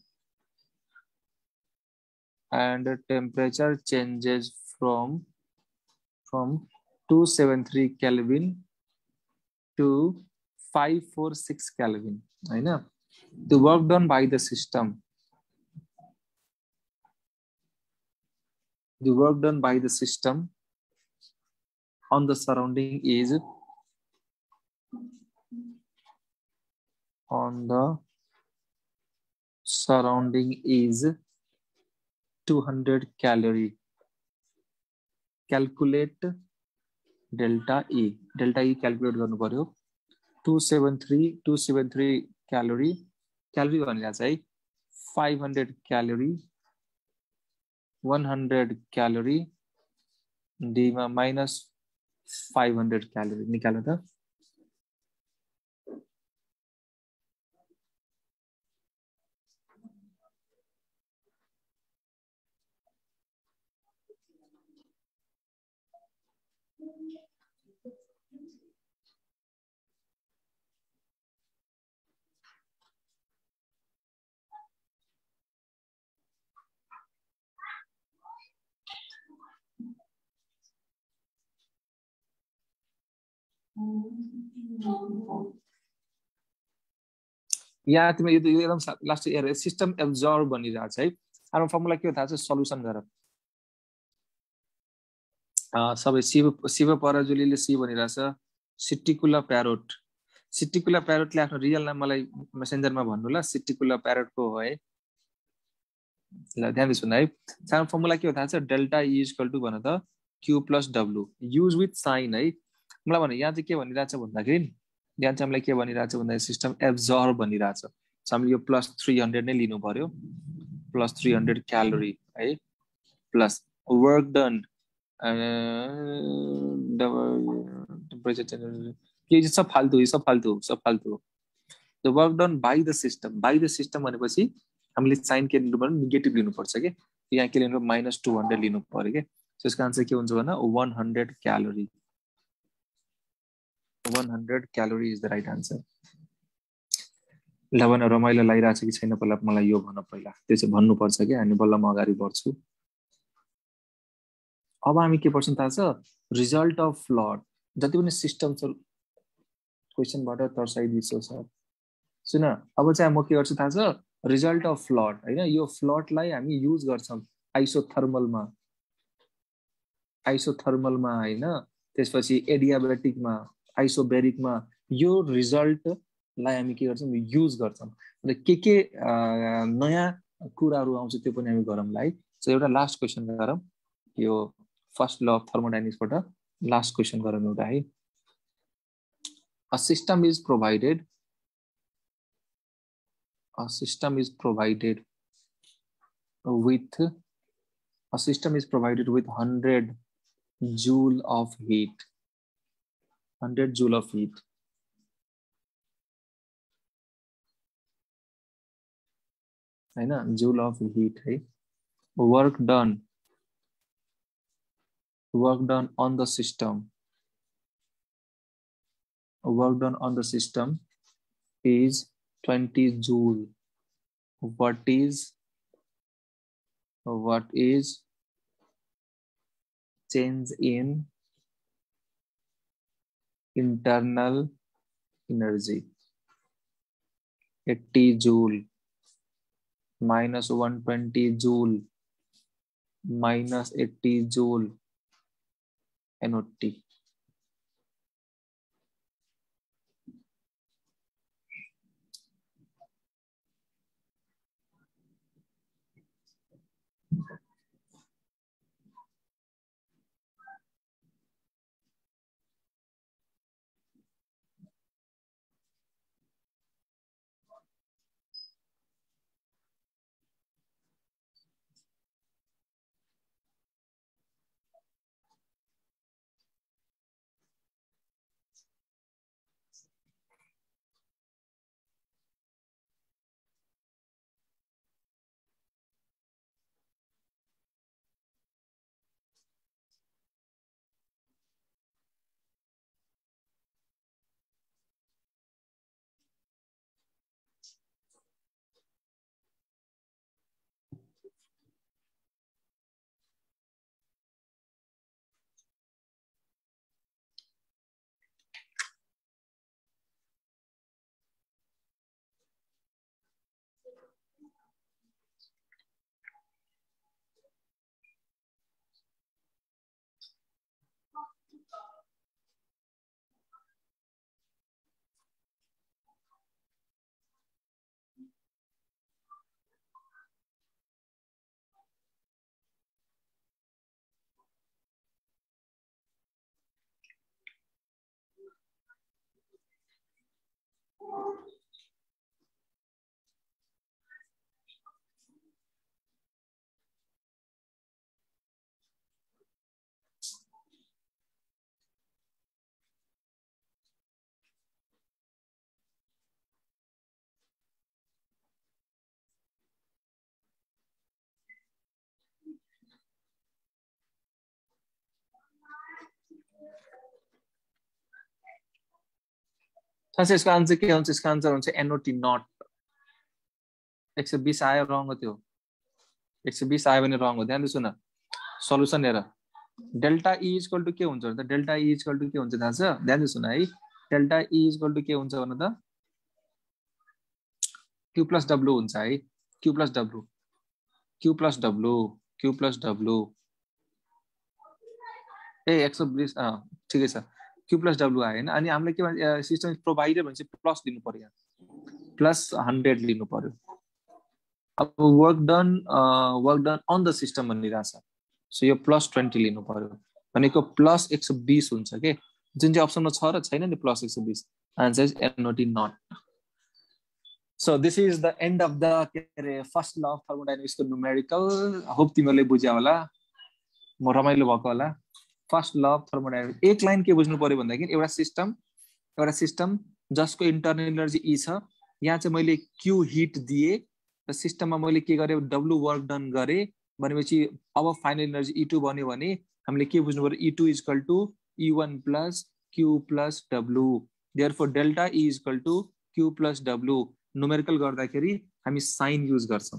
and temperature changes from from two seventy-three Kelvin to five forty-six Kelvin. I know the work done by the system. The work done by the system on the surrounding is on the surrounding is two hundred calorie. Calculate delta E. Delta E calculate गर्नु पर्यो. two seventy-three calorie. Calorie भन्ने चाहिँ five hundred calorie, one hundred calorie, D मा minus five hundred calorie निकाल्नु त. यहाँ तिमी यो एकदम लास्ट एयर सिस्टम एब्जर्ब भनिरहेछ है हाम्रो फर्मुला के हो थाहा छ सल्युसन गर सबै शिव शिव पराजुलीले सी भनिरहेछ सिटिकुला प्यारोट सिटिकुला प्यारोटले आफ्नो रियल नाम मलाई मेसेन्जरमा भन्नु ल सिटिकुला प्यारोटको हो है ल ध्यान सुन है सानो फर्मुला के हो थाहा छ डेल्टा ई इक्वल टु भन त Q plus W use with sign है मलाई भने यहाँ चाहिँ के भनिरहेछ भन्दाखेरि यहाँ चाहिँ हामीलाई के भनिरहेछ भन्दाखेरि सिस्टम एब्जर्ब भनिरहेछ हामीले यो प्लस थ्री हन्ड्रेड नै लिनु पर्यो प्लस थ्री हन्ड्रेड क्यालोरी है प्लस वर्क डन के सब फाल्तु सब फाल्तु सब फाल्तु the work done by the system by the system भनेपछि हामीले साइन के लिनु पर्यो नेगेटिभ लिनुपर्छ कि यहाँ के लिनु माइनस टू हन्ड्रेड लिनु पर्यो कि त्यसको आन्सर के हुन्छ भन्दा one hundred calorie one hundred calorie is the right answer ल भन रमाइलो लागिरहेको छ कि छैन पहिला मलाई यो भन पहिला त्यो चाहिँ भन्नुपर्छ कि हामी बल्ल म अगाडि बढ्छु अब हामी के पर्छौं थाहा छ रिजल्ट अफ फ्लड जति पनि सिस्टम्सहरु क्वेशनबाट तर्साइदिएको छ सुन अब चाहिँ म के गर्छु थाहा छ रिजल्ट अफ फ्लड हैन यो फ्लडलाई हामी युज गर्छौं आइसोथर्मलमा आइसोथर्मलमा हैन त्यसपछि एडियाबेटिकमा आइसोबेरिकमा यो रिजल्टलाई हामी के गर्छौं युज गर्छौं र के के नयाँ कुराहरु आउँछ त्यो पनि हामी गरौँला है सो एउटा लास्ट क्वेशन गरौँ यो first law of थर्मोडायनामिक्सबाट last question गरौँ एउटा है a system is provided a system is provided with a system is provided with one hundred joule of heat one hundred joule of heat हैन joule of heat है work done work done on the system work done on the system is twenty joule. What is what is change in internal energy? eighty joule minus one hundred twenty joule minus eighty joule N O T. साथै यसको answer के हुन्छ यसको answer हुन्छ NOT not एक सौ बीस आयो रङ हो त्यो एक सौ बीस आयो भने रङ हो ध्यान दिनु न सल्युसन हेर डेल्टा ई इक्वल टु के हुन्छ त डेल्टा ई इक्वल टु के हुन्छ थाहा छ ध्यान सुन है डेल्टा ई इक्वल टु के हुन्छ भन त q प्लस w हुन्छ है q plus w q plus w q plus w ए एक सौ बीस अ ठिकै छ q प्लस w आयो हैन अनि हामीले के भन्छ सिस्टम प्रोवाइडर भन्छ प्लस दिनु पर्यो प्लस हन्ड्रेड लिनु पर्यो अब work done work done on the system भनिरहेछ सो यो प्लस ट्वेन्टी लिनु पर्यो भनेको प्लस एक सौ बीस हुन्छ के जुन चाहिँ अप्सनमा छ र छैन नि प्लस एक सौ बीस answer is N O T not so this is the end of the के अरे first law of थर्मोडायनामिक्सको numerical hope तिमीहरूले बुझ्यौ होला म रमाइलो भएको होला फर्स्ट ल अफ थर्मोडायनामिक्स एक लाइन के बुझ्नु पर्यो भन्दाखेरि एउटा सिस्टम एउटा सिस्टम जसको इन्टरनल एनर्जी ई छ यहाँ चाहिँ मैले क्यू हिट दिए र सिस्टममा मैले के गरेँ डब्लु वर्क डन गरेँ भनेपछि अब फाइनल एनर्जी ई टू बन्यो भने हामीले के बुझ्नु पर्यो E two equal to E one plus Q plus W therefore delta E equal to Q plus W numerical गर्दाखेरि हामी साइन युज गर्छौं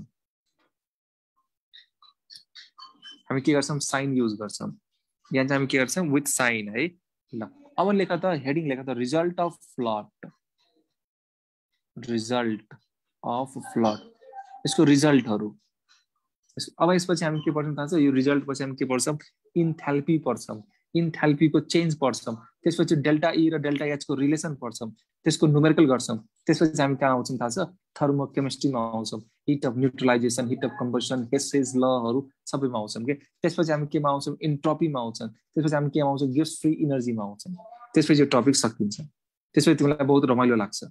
हामी के गर्छौं साइन युज गर्छौं यहाँ चाहिँ हामी के गर्छौं विथ साइन है ल अब लेख त हेडिङ लेख त result of plot result of plot यसको रिजल्टहरु अब यसपछि हामी के पढ्छौं थाहा छ यो रिजल्ट पछि हामी के पढ्छौं इन्थाल्पी पढ्छौं इन्थाल्पीको चेन्ज पढ्छौं त्यसपछि डेल्टा ई र डेल्टा एच को रिलेसन पढ्छौं त्यसको न्युमेरिकल गर्छौं त्यसपछि हामी कहाँ आउँछौं थाहा छ थर्मोकेमिस्ट्रीमा आउँछौं heat of neutralization heat of combustion Hess's लहरु सबैमा आउँछौं के त्यसपछि हामी केमा आउँछौं इन्ट्रोपीमा आउँछौं त्यसपछि हामी केमा आउँछौं गिब्स फ्री एनर्जीमा आउँछौं त्यसपछि यो टपिक सकिन्छ त्यसपछि तिमीलाई बहुत रमाइलो लाग्छ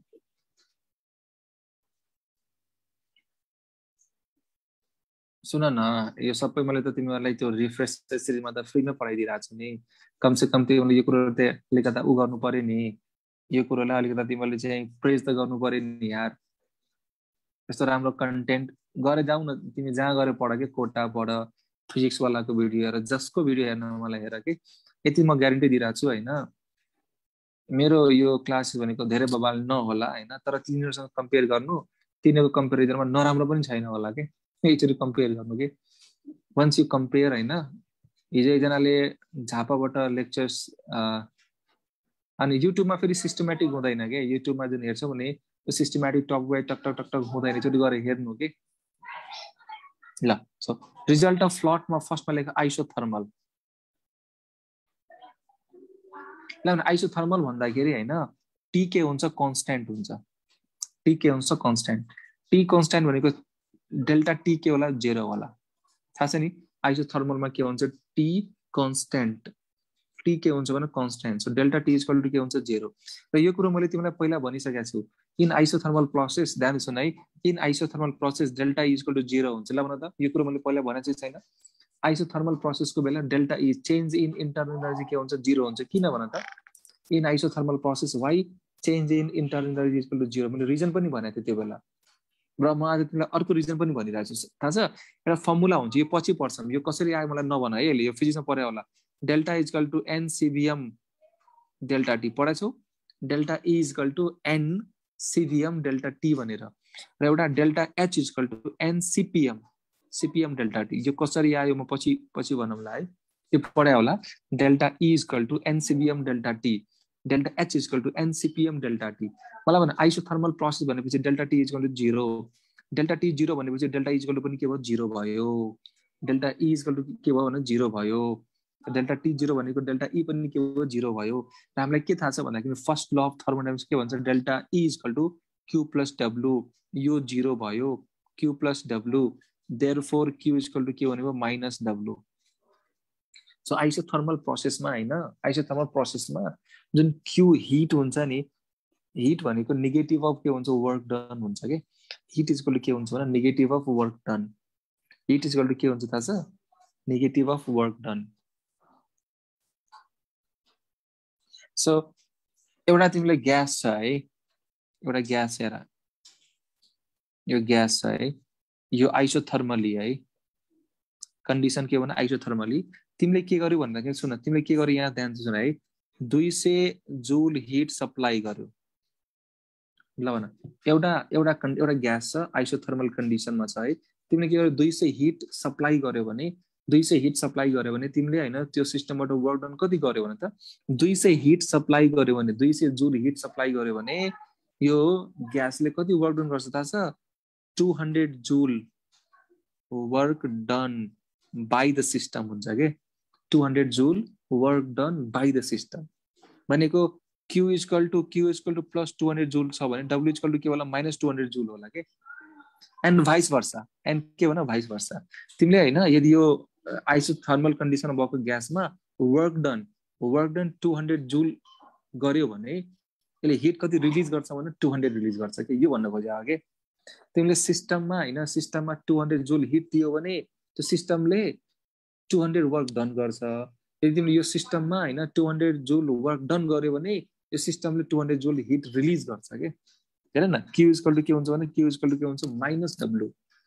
सुन न यो सबै मैले त तिमीहरूलाई त्यो रिफ्रेश सिरिजमा त फ्रीमा पढाइदिरहेको छु नि कम से कम तिमीले यो कुरो त अलिकता उ गर्नु पर्यो नि यो कुरोलाई अलिकता तिमीले चाहिँ प्रेज त गर्नु पर्यो नि यार यस्तो राम्रो कन्टेन्ट गरे जाऊ न तिमी जहाँ गरे पढ के कोटा पढ फिजिक्स वालाको भिडियो हेर जसको भिडियो हेर्न मलाई हेर के यति म ग्यारेन्टी दिइरहेको छु हैन मेरो यो क्लास भनेको धेरै बबाल नहोला हैन तर तिनीहरुसँग कम्पेयर गर्नु तिनीहरुको कम्पेरिजनमा नराम्रो पनि छैन होला के एकचोटी कम्पेयर गर्नु के वन्स यु कम्पेयर हैन हिजो एकजनाले झापाबाट लेक्चर्स अनि युट्युबमा फेरि सिस्टमेटिक हुँदैन के युट्युबमा जुन हेर्छौ भने त्यो systematic talk by talk talk talk talk हुँदैन एकचोटी गरे हेर्नु के ल सो रिजल्ट अफ फ्लटमा फर्स्टमा लेख आइसोथर्मल ल आइसोथर्मल भन्दाखेरि हैन टी के हुन्छ कन्स्ट्यान्ट हुन्छ टी के हुन्छ कन्स्ट्यान्ट टी कन्स्ट्यान्ट भनेको डेल्टा टी के होला जेरो होला थाहा छ नि आइसोथर्मलमा के हुन्छ टी कन्स्ट्यान्ट टी के हुन्छ भने constant so delta T equal to के हुन्छ जेरो र यो कुरो मैले तिमीलाई पहिला भनिसकेको छु इन आइसोथर्मल प्रोसेस ध्यान सुन है in isothermal process delta E equal to zero हुन्छ ल भन त यो कुरो मैले पहिला भनेको छैन आइसोथर्मल प्रोसेसको बेला delta E change in internal energy के हुन्छ जेरो हुन्छ किन भन त in isothermal process why change in internal energy equal to zero मैले रिजन पनि भनेको थिएँ त्यो बेला र म आज तिमीलाई अर्को रिजन पनि भनिरहेको छु थाहा छ एउटा फर्मुला हुन्छ यो पछि पढ्छौँ यो कसरी आयो मलाई नभन है यसले यो फिजिक्समा पढ्यो होला delta equal to N C V M delta T पढाछौ delta E equal to N C V M delta T भनेर र एउटा delta H equal to N C P M C P M delta T यो कसरी आयो म पछि पछि भनौँला है यो पढायो होला delta E equal to N C V M delta T delta H equal to N C P M delta T मलाई भने आइसोथर्मल प्रोसेस भनेपछि delta T equal to zero delta T zero भनेपछि डेल्टा इक्वल टु पनि के भयो जीरो भयो डेल्टा ई इक्वल टु के भयो भने जीरो भयो डेल्टा टी जीरो भनेको डेल्टा ई पनि के भयो जीरो भयो र हामीलाई के थाहा छ भन्दाखेरि फर्स्ट ल अफ थर्मोडायनामिक्स के भन्छ delta E equal to Q plus W यो जीरो भयो Q plus W therefore Q equal to के भनेको माइनस डब्लु सो आइसोथर्मल प्रोसेसमा हैन आइसोथर्मल प्रोसेसमा जुन क्यू हिट हुन्छ नि हिट भनेको नेगेटिभ अफ के हुन्छ वर्क डन हुन्छ के हिट इक्वल टु के हुन्छ भने negative of work done heat equal to के हुन्छ थाहा छ negative of work done so एउटा तिमीले ग्यास छ है एउटा ग्यास हेर यो ग्यास छ है यो आइसोथर्मली है कन्डिसन के भने आइसोथर्मली तिमीले के गर्यौ भन्दाखेरि सुन तिमीले के गर्यौ यहाँ ध्यान सुन है दुई सय जूल हिट सप्लाई गर्यो ल भन एउटा एउटा एउटा ग्यास छ आइसोथर्मल कन्डिसनमा छ है तिमीले के गर्यौ दुई सय हिट सप्लाई गर्यो भने दुई सय हिट सप्लाई गर्यो भने तिमीले हैन त्यो सिस्टमबाट वर्क डन कति गर्यो भने त दुई सय हिट सप्लाई गर्यो भने दुई सय जुल हिट सप्लाई गर्यो भने यो ग्यासले कति वर्क डन गर्छ थाहा छ two hundred joule work done by the system हुन्छ के two hundred joule work done by the system भनेको Q equal to Q equal to plus two hundred joule छ भने W इक्वल टु के होला माइनस two hundred जुल होला के and vice versa and के भन भाइस वर्सा तिमीले हैन यदि यो आइसोथर्मल कन्डिसन भएको ग्यासमा work done work done two hundred joule गर्यो भने यसले हिट कति रिलिज गर्छ भने two hundred रिलिज गर्छ के यो भन्न खोजेको हो के तिमीले सिस्टममा हैन सिस्टममा two hundred जुल हिट दियो भने त्यो सिस्टमले two hundred वर्क डन गर्छ यदि तिमीले यो सिस्टममा हैन two hundred joule work done गर्यो भने यो सिस्टमले two hundred joule heat release गर्छ के हेर न Q इक्वल टु के हुन्छ भने Q इक्वल टु के हुन्छ माइनस W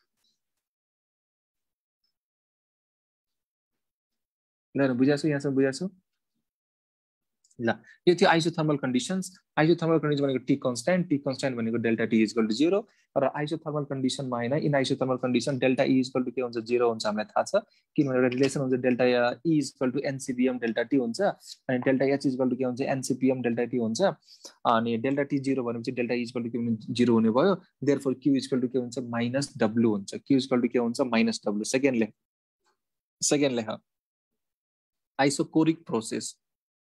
ल बुझाछौ यहाँसम्म बुझाछौ ल यो थियो आइसोथर्मल कन्डिसन्स आइसोथर्मल कन्डिसन भनेको टी कन्स्ट्यान्ट टी कन्स्ट्यान्ट भनेको delta T equal to zero र आइसोथर्मल कन्डिसनमा हैन in isothermal condition delta E equal to के हुन्छ zero हुन्छ हामीलाई थाहा छ किनभने एउटा रिलेसन हुन्छ delta E equal to N C P M delta T हुन्छ अनि डेल्टा एच इक्वल टु के हुन्छ एनसीपीएम डेल्टा टी हुन्छ अनि डेल्टा टी zero भनेपछि डेल्टा ई इक्वल टु के हुन्छ zero हुने भयो देयरफोर क्यू इक्वल टु के हुन्छ माइनस W हुन्छ क्यू इक्वल टु के हुन्छ माइनस W सेकेन्ड लेख सेकेन्ड लेख आइसोकोरिक प्रोसेस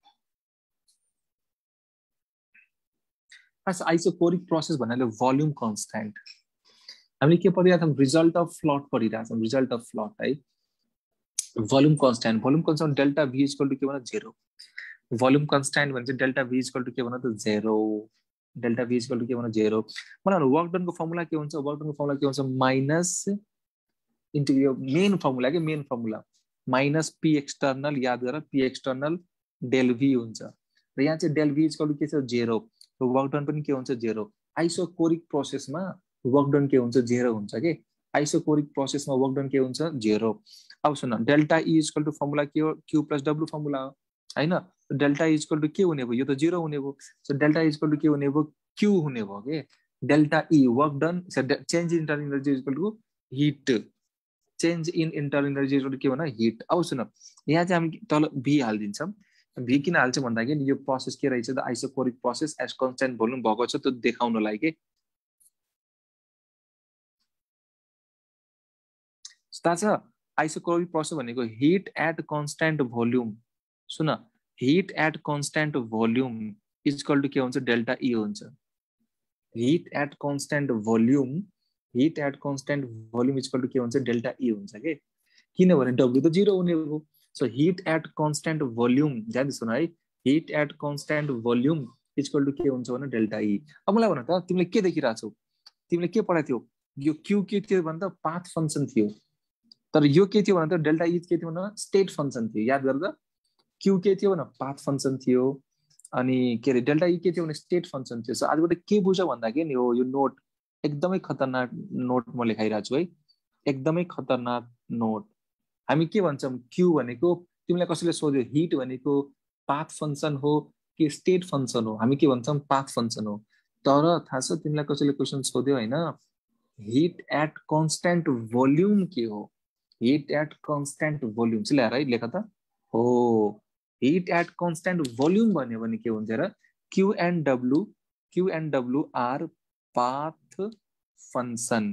आइसोकोरिक प्रोसेस भन्नाले भोल्युम कन्स्ट्यान्ट हामीले के पढिरहेका छौँ रिजल्ट अफ फ्लट पढिरहेका छौँ रिजल्ट अफ फ्लट है volume constant volume constant delta V equal to के भन zero भोल्युम कन्स्ट्यान्ट भन्छ डेल्टा भी इक्वल टु के भन त zero delta V equal to के भन zero मलाई वर्क डन को फर्मुला के हुन्छ वर्क डन को फर्मुला के हुन्छ माइनस इन्टु यो मेन फर्मुला के main formula minus P external याद गर पी एक्सटर्नल डेल भी हुन्छ र यहाँ चाहिँ डेल भी इक्वल टु के छ zero वर्क डन पनि के हुन्छ zero आइसोकोरिक प्रोसेसमा वर्क डन के हुन्छ zero हुन्छ के आइसोकोरिक प्रोसेसमा वर्क डन के हुन्छ zero अब सुन delta E equal to formula के हो q प्लस w फर्मुला हो हैन डेल्टा ई इक्वल टु के हुने भयो यो त zero हुने भयो so delta E equal to के हुने भयो q हुने भयो के delta E work done change in internal energy equal to heat change in internal energy equal to के भन हिट अब सुन यहाँ चाहिँ हामी तल v हाल्दिन्छौँ भी किन हाल्छ भन्दाखेरि यो प्रोसेस के रहेछ त isochoric process as constant volume भएको छ त्यो देखाउनलाई के थाहा छ आइसोकोरिक प्रोसेस भनेको हिट एट कन्स्ट्यान्ट भोल्युम सुन heat at constant volume equal to के हुन्छ डेल्टा ई हुन्छ heat at constant volume heat at constant volume equal to के हुन्छ डेल्टा ई हुन्छ के किनभने W त zero हुने हो So heat at constant volume ध्यान दिनु है heat at constant volume equal to के हुन्छ भने डेल्टा ई अब मलाई भन त तिमीले के देखिरहेछौ तिमीले के पढाएको थियौ यो Q के थियो भने त पाथ फंक्सन थियो तर यो के थियो भने त डेल्टा ई के थियो भने स्टेट फंक्सन थियो याद गर त Q के थियो भने पाथ फंक्सन थियो अनि के रे डेल्टा ई के थियो भने स्टेट फंक्सन थियो सो आजबाट के बुझ्यो भन्दा के नि हो यो नोट एकदमै खतरनाक नोट म लेखाइरहेको छु है एकदमै खतरनाक नोट हामी के भन्छौं Q भनेको तिमीलाई कसैले सोध्यो हिट भनेको पाथ फंक्सन हो कि स्टेट फंक्सन हो हामी के भन्छौं पाथ फंक्सन हो तर थाहा छ तिमीलाई कसैले क्वेशन सोध्यो हैन हिट एट कन्स्ट्यान्ट भोल्युम के हो हिट एट कन्स्ट्यान्ट भोल्युम चाहिँ ल्याएर है लेख त हो हिट एट कन्स्ट्यान्ट भोल्युम भन्यो भने के हुन्छ र Q and W Q and W are path function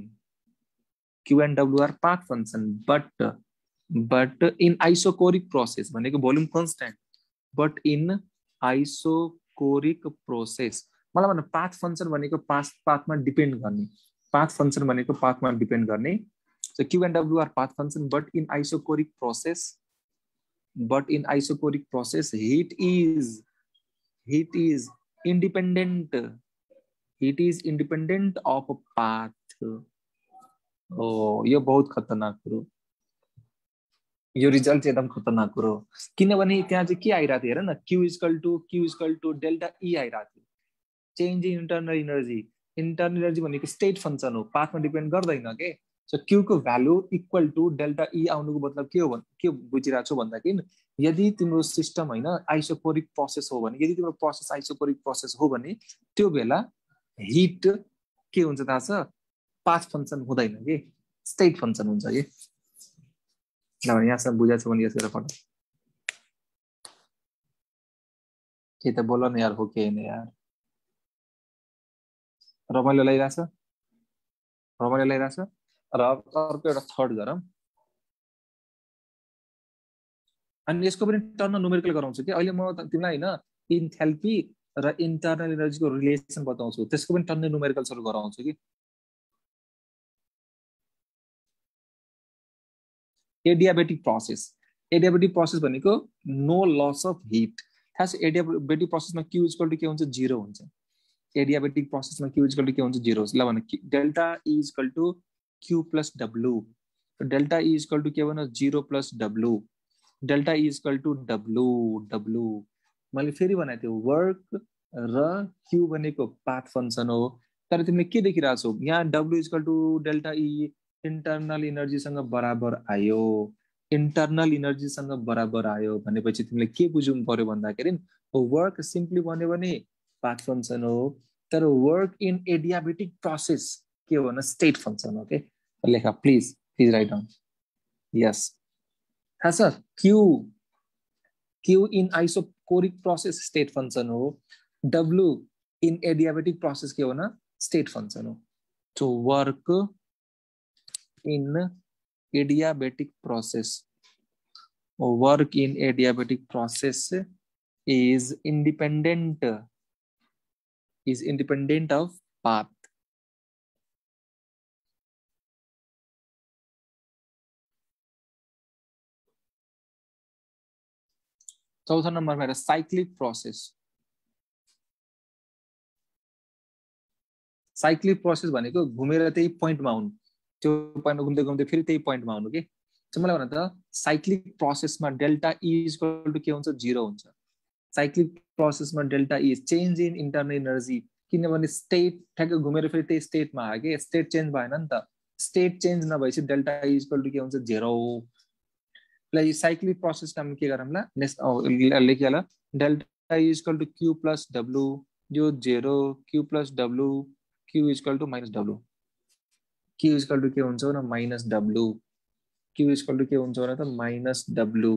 Q and W are path function but but in isocoric process भनेको volume constant but in isocoric process मलाई भन्न पाथ फंक्सन भनेको path पाथमा डिपेन्ड गर्ने पाथ फंक्सन भनेको पाथमा depend गर्ने so Q and W are path function but in isocoric process but in isocoric process heat is heat is independent heat is independent of a path oh यो बहुत खतरनाक कुरो यो result चाहिँ एकदम खतरनाक कुरो किनभने त्यहाँ चाहिँ के आइरा थियो हेर न Q equal to Q equal to delta E आइरा थियो change in internal energy internal energy भनेको स्टेट फंक्सन हो पाथमा डिपेन्ड गर्दैन के सो Q को value equal to delta E आउनुको मतलब के हो भन् के बुझिरा छु भन्दाखेरि यदि तिम्रो सिस्टम हैन आइसोकोरिक प्रोसेस हो भने यदि तिम्रो प्रोसेस आइसोकोरिक प्रोसेस हो भने त्यो बेला हिट के हुन्छ थाहा छ पाथ फंक्सन हुँदैन के स्टेट फंक्सन हुन्छ के ल यहाँसम्म बुझाएको छ भने यस गरेर पढ के त बोल न यार हो के हैन यार रमाइलो लागिरहेछ रमाइलो लागिरहेछ र अर्को एउटा थर्ड गरौँ अनि यसको पनि टर्न न्युमेरिकल गराउँछु कि अहिले म तिमीलाई हैन इन्थाल्पी र इन्टरनल एनर्जीको रिलेसन बताउँछु त्यसको पनि टन्नै न्युमेरिकल सुरु गराउँछु कि एडियाबेटिक प्रोसेस एडियाबेटिक प्रोसेस भनेको नो लस अफ हिट खास एडियाबेटिक प्रोसेसमा क्यू इक्वल टु के हुन्छ जीरो हुन्छ एडियाबेटिक प्रोसेसमा क्यू इक्वल टु के हुन्छ जीरो ल भने delta E equal to Q plus W delta E equal to के भन्नु zero plus W delta E equal to W W मैले फेरि भनेको थिएँ वर्क र क्यू भनेको पाथ फंक्सन हो तर तिमीले के देखिरहेछौ यहाँ W equal to delta E internal इनर्जीसँग बराबर आयो इन्टरनल इनर्जीसँग बराबर आयो भनेपछि तिमीले के बुझ्नु पर्यो भन्दाखेरि वर्क सिम्पली भन्यो भने पाथ फंक्सन हो तर वर्क इन एडियाबेटिक प्रोसेस के हो भने स्टेट फंक्सन हो के लेखा please please write down yes थाहा छ Q Q in isochoric process state function हो डब्लु इन एडियाबेटिक प्रोसेस के हो न स्टेट फंक्सन हो so work in adiabatic process or work in adiabatic process is independent is independent of path चौथा नम्बरमा एउटा साइक्लिक प्रोसेस साइक्लिक प्रोसेस भनेको घुमेर त्यही पोइन्टमा आउनु त्यो पोइन्टमा घुम्दै घुम्दै फेरि त्यही पोइन्टमा आउनु के चाहिँ मलाई भन त साइक्लिक प्रोसेसमा डेल्टा ई इक्वल टु के हुन्छ जीरो हुन्छ साइक्लिक प्रोसेसमा delta E change in internal energy किनभने स्टेट ठ्याक्कै घुमेर फेरि त्यही स्टेटमा आयो के स्टेट चेन्ज भएन नि त स्टेट चेन्ज नभएपछि डेल्टा ई इक्वल टु के हुन्छ जेरो ल यो साइक्लिक प्रोसेसमा हामी के गरौँला नेक्स्ट लेखिहाल delta E equal to Q plus W यो zero Q plus W Q equal to minus W Q equal to के हुन्छ न minus W Q equal to के हुन्छ भने त माइनस डब्लु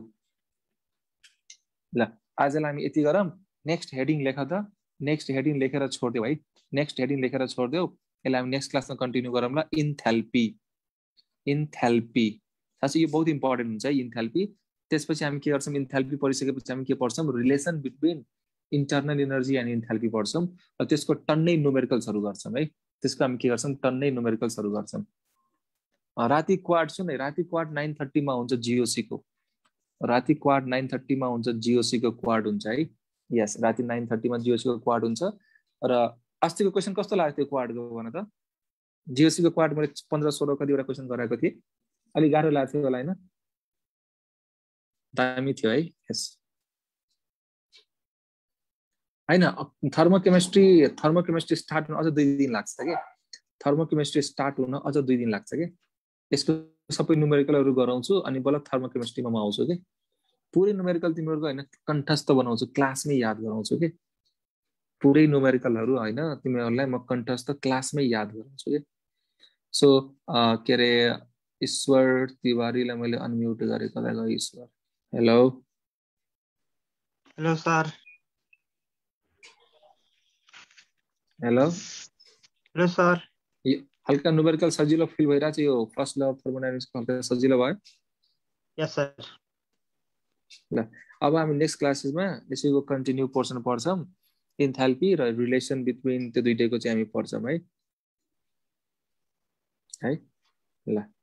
ल आजलाई हामी यति गरौँ नेक्स्ट हेडिङ लेख त नेक्स्ट हेडिङ लेखेर छोड्देऊ है नेक्स्ट हेडिङ लेखेर छोड्देऊ यसलाई हामी नेक्स्ट क्लासमा कन्टिन्यू गरौँला इन्थाल्पी इन्थाल्पी थाहा छ यो बहुत इम्पोर्टेन्ट हुन्छ है इन्थाल्पी त्यसपछि हामी के गर्छौँ इन्थाल्पी पढिसकेपछि हामी के पढ्छौँ relation between internal energy and enthalpy पढ्छौँ र त्यसको टन्नै न्युमेरिकल्सहरू गर्छौँ है त्यसको हामी के गर्छौँ टन्नै न्युमेरिकल्सहरू गर्छौँ राति क्वाड सुन है राति क्वाड नाइन थर्टीमा हुन्छ जिओसीको राति क्वाड नाइन थर्टीमा हुन्छ जिओसीको क्वाड हुन्छ है यस राति नाइन थर्टीमा जिओसीको क्वाड हुन्छ र अस्तिको क्वेसन कस्तो लाग्यो त्यो क्वाडको भन त जिओसीको क्वाड मैले पन्ध्र सोह्र कतिवटा क्वेसन गराएको थिएँ अलिक गाह्रो लाग्थ्यो होला होइन दामी थियो है यस हैन थर्मोकेमिस्ट्री थर्मोकेमिस्ट्री स्टार्ट हुन अझ दुई दिन लाग्छ के थर्मोकेमिस्ट्री स्टार्ट हुन अझ दुई दिन लाग्छ के यसको सबै न्युमेरिकलहरू गराउँछु अनि बल्ल थर्मोकेमिस्ट्रीमा म आउँछु के पुरै न्युमेरिकल तिमीहरूको हैन कन्ठस्थ बनाउँछु क्लासमै याद गराउँछु के पुरै न्युमेरिकलहरू हैन तिमीहरूलाई म कन्ठस्थ क्लासमै याद गराउँछु के सो के रे ईश्वर तिवारीलाई मैले अनम्युट गरेको होला Ishwar hello hello sir hello hello sir हल्का न्युमेरिकल सजिलो फिल भइरहेछ यो फर्स्ट ल थर्मोडायनामिक्सको हल्का सजिलो भयो यस सर ल अब हामी नेक्स्ट क्लासेसमा यसैको कन्टिन्यू पोर्सन पढ्छौँ इन्थाल्पी र रिलेसन बिट्विन त्यो दुईटैको चाहिँ हामी पढ्छौँ है है ल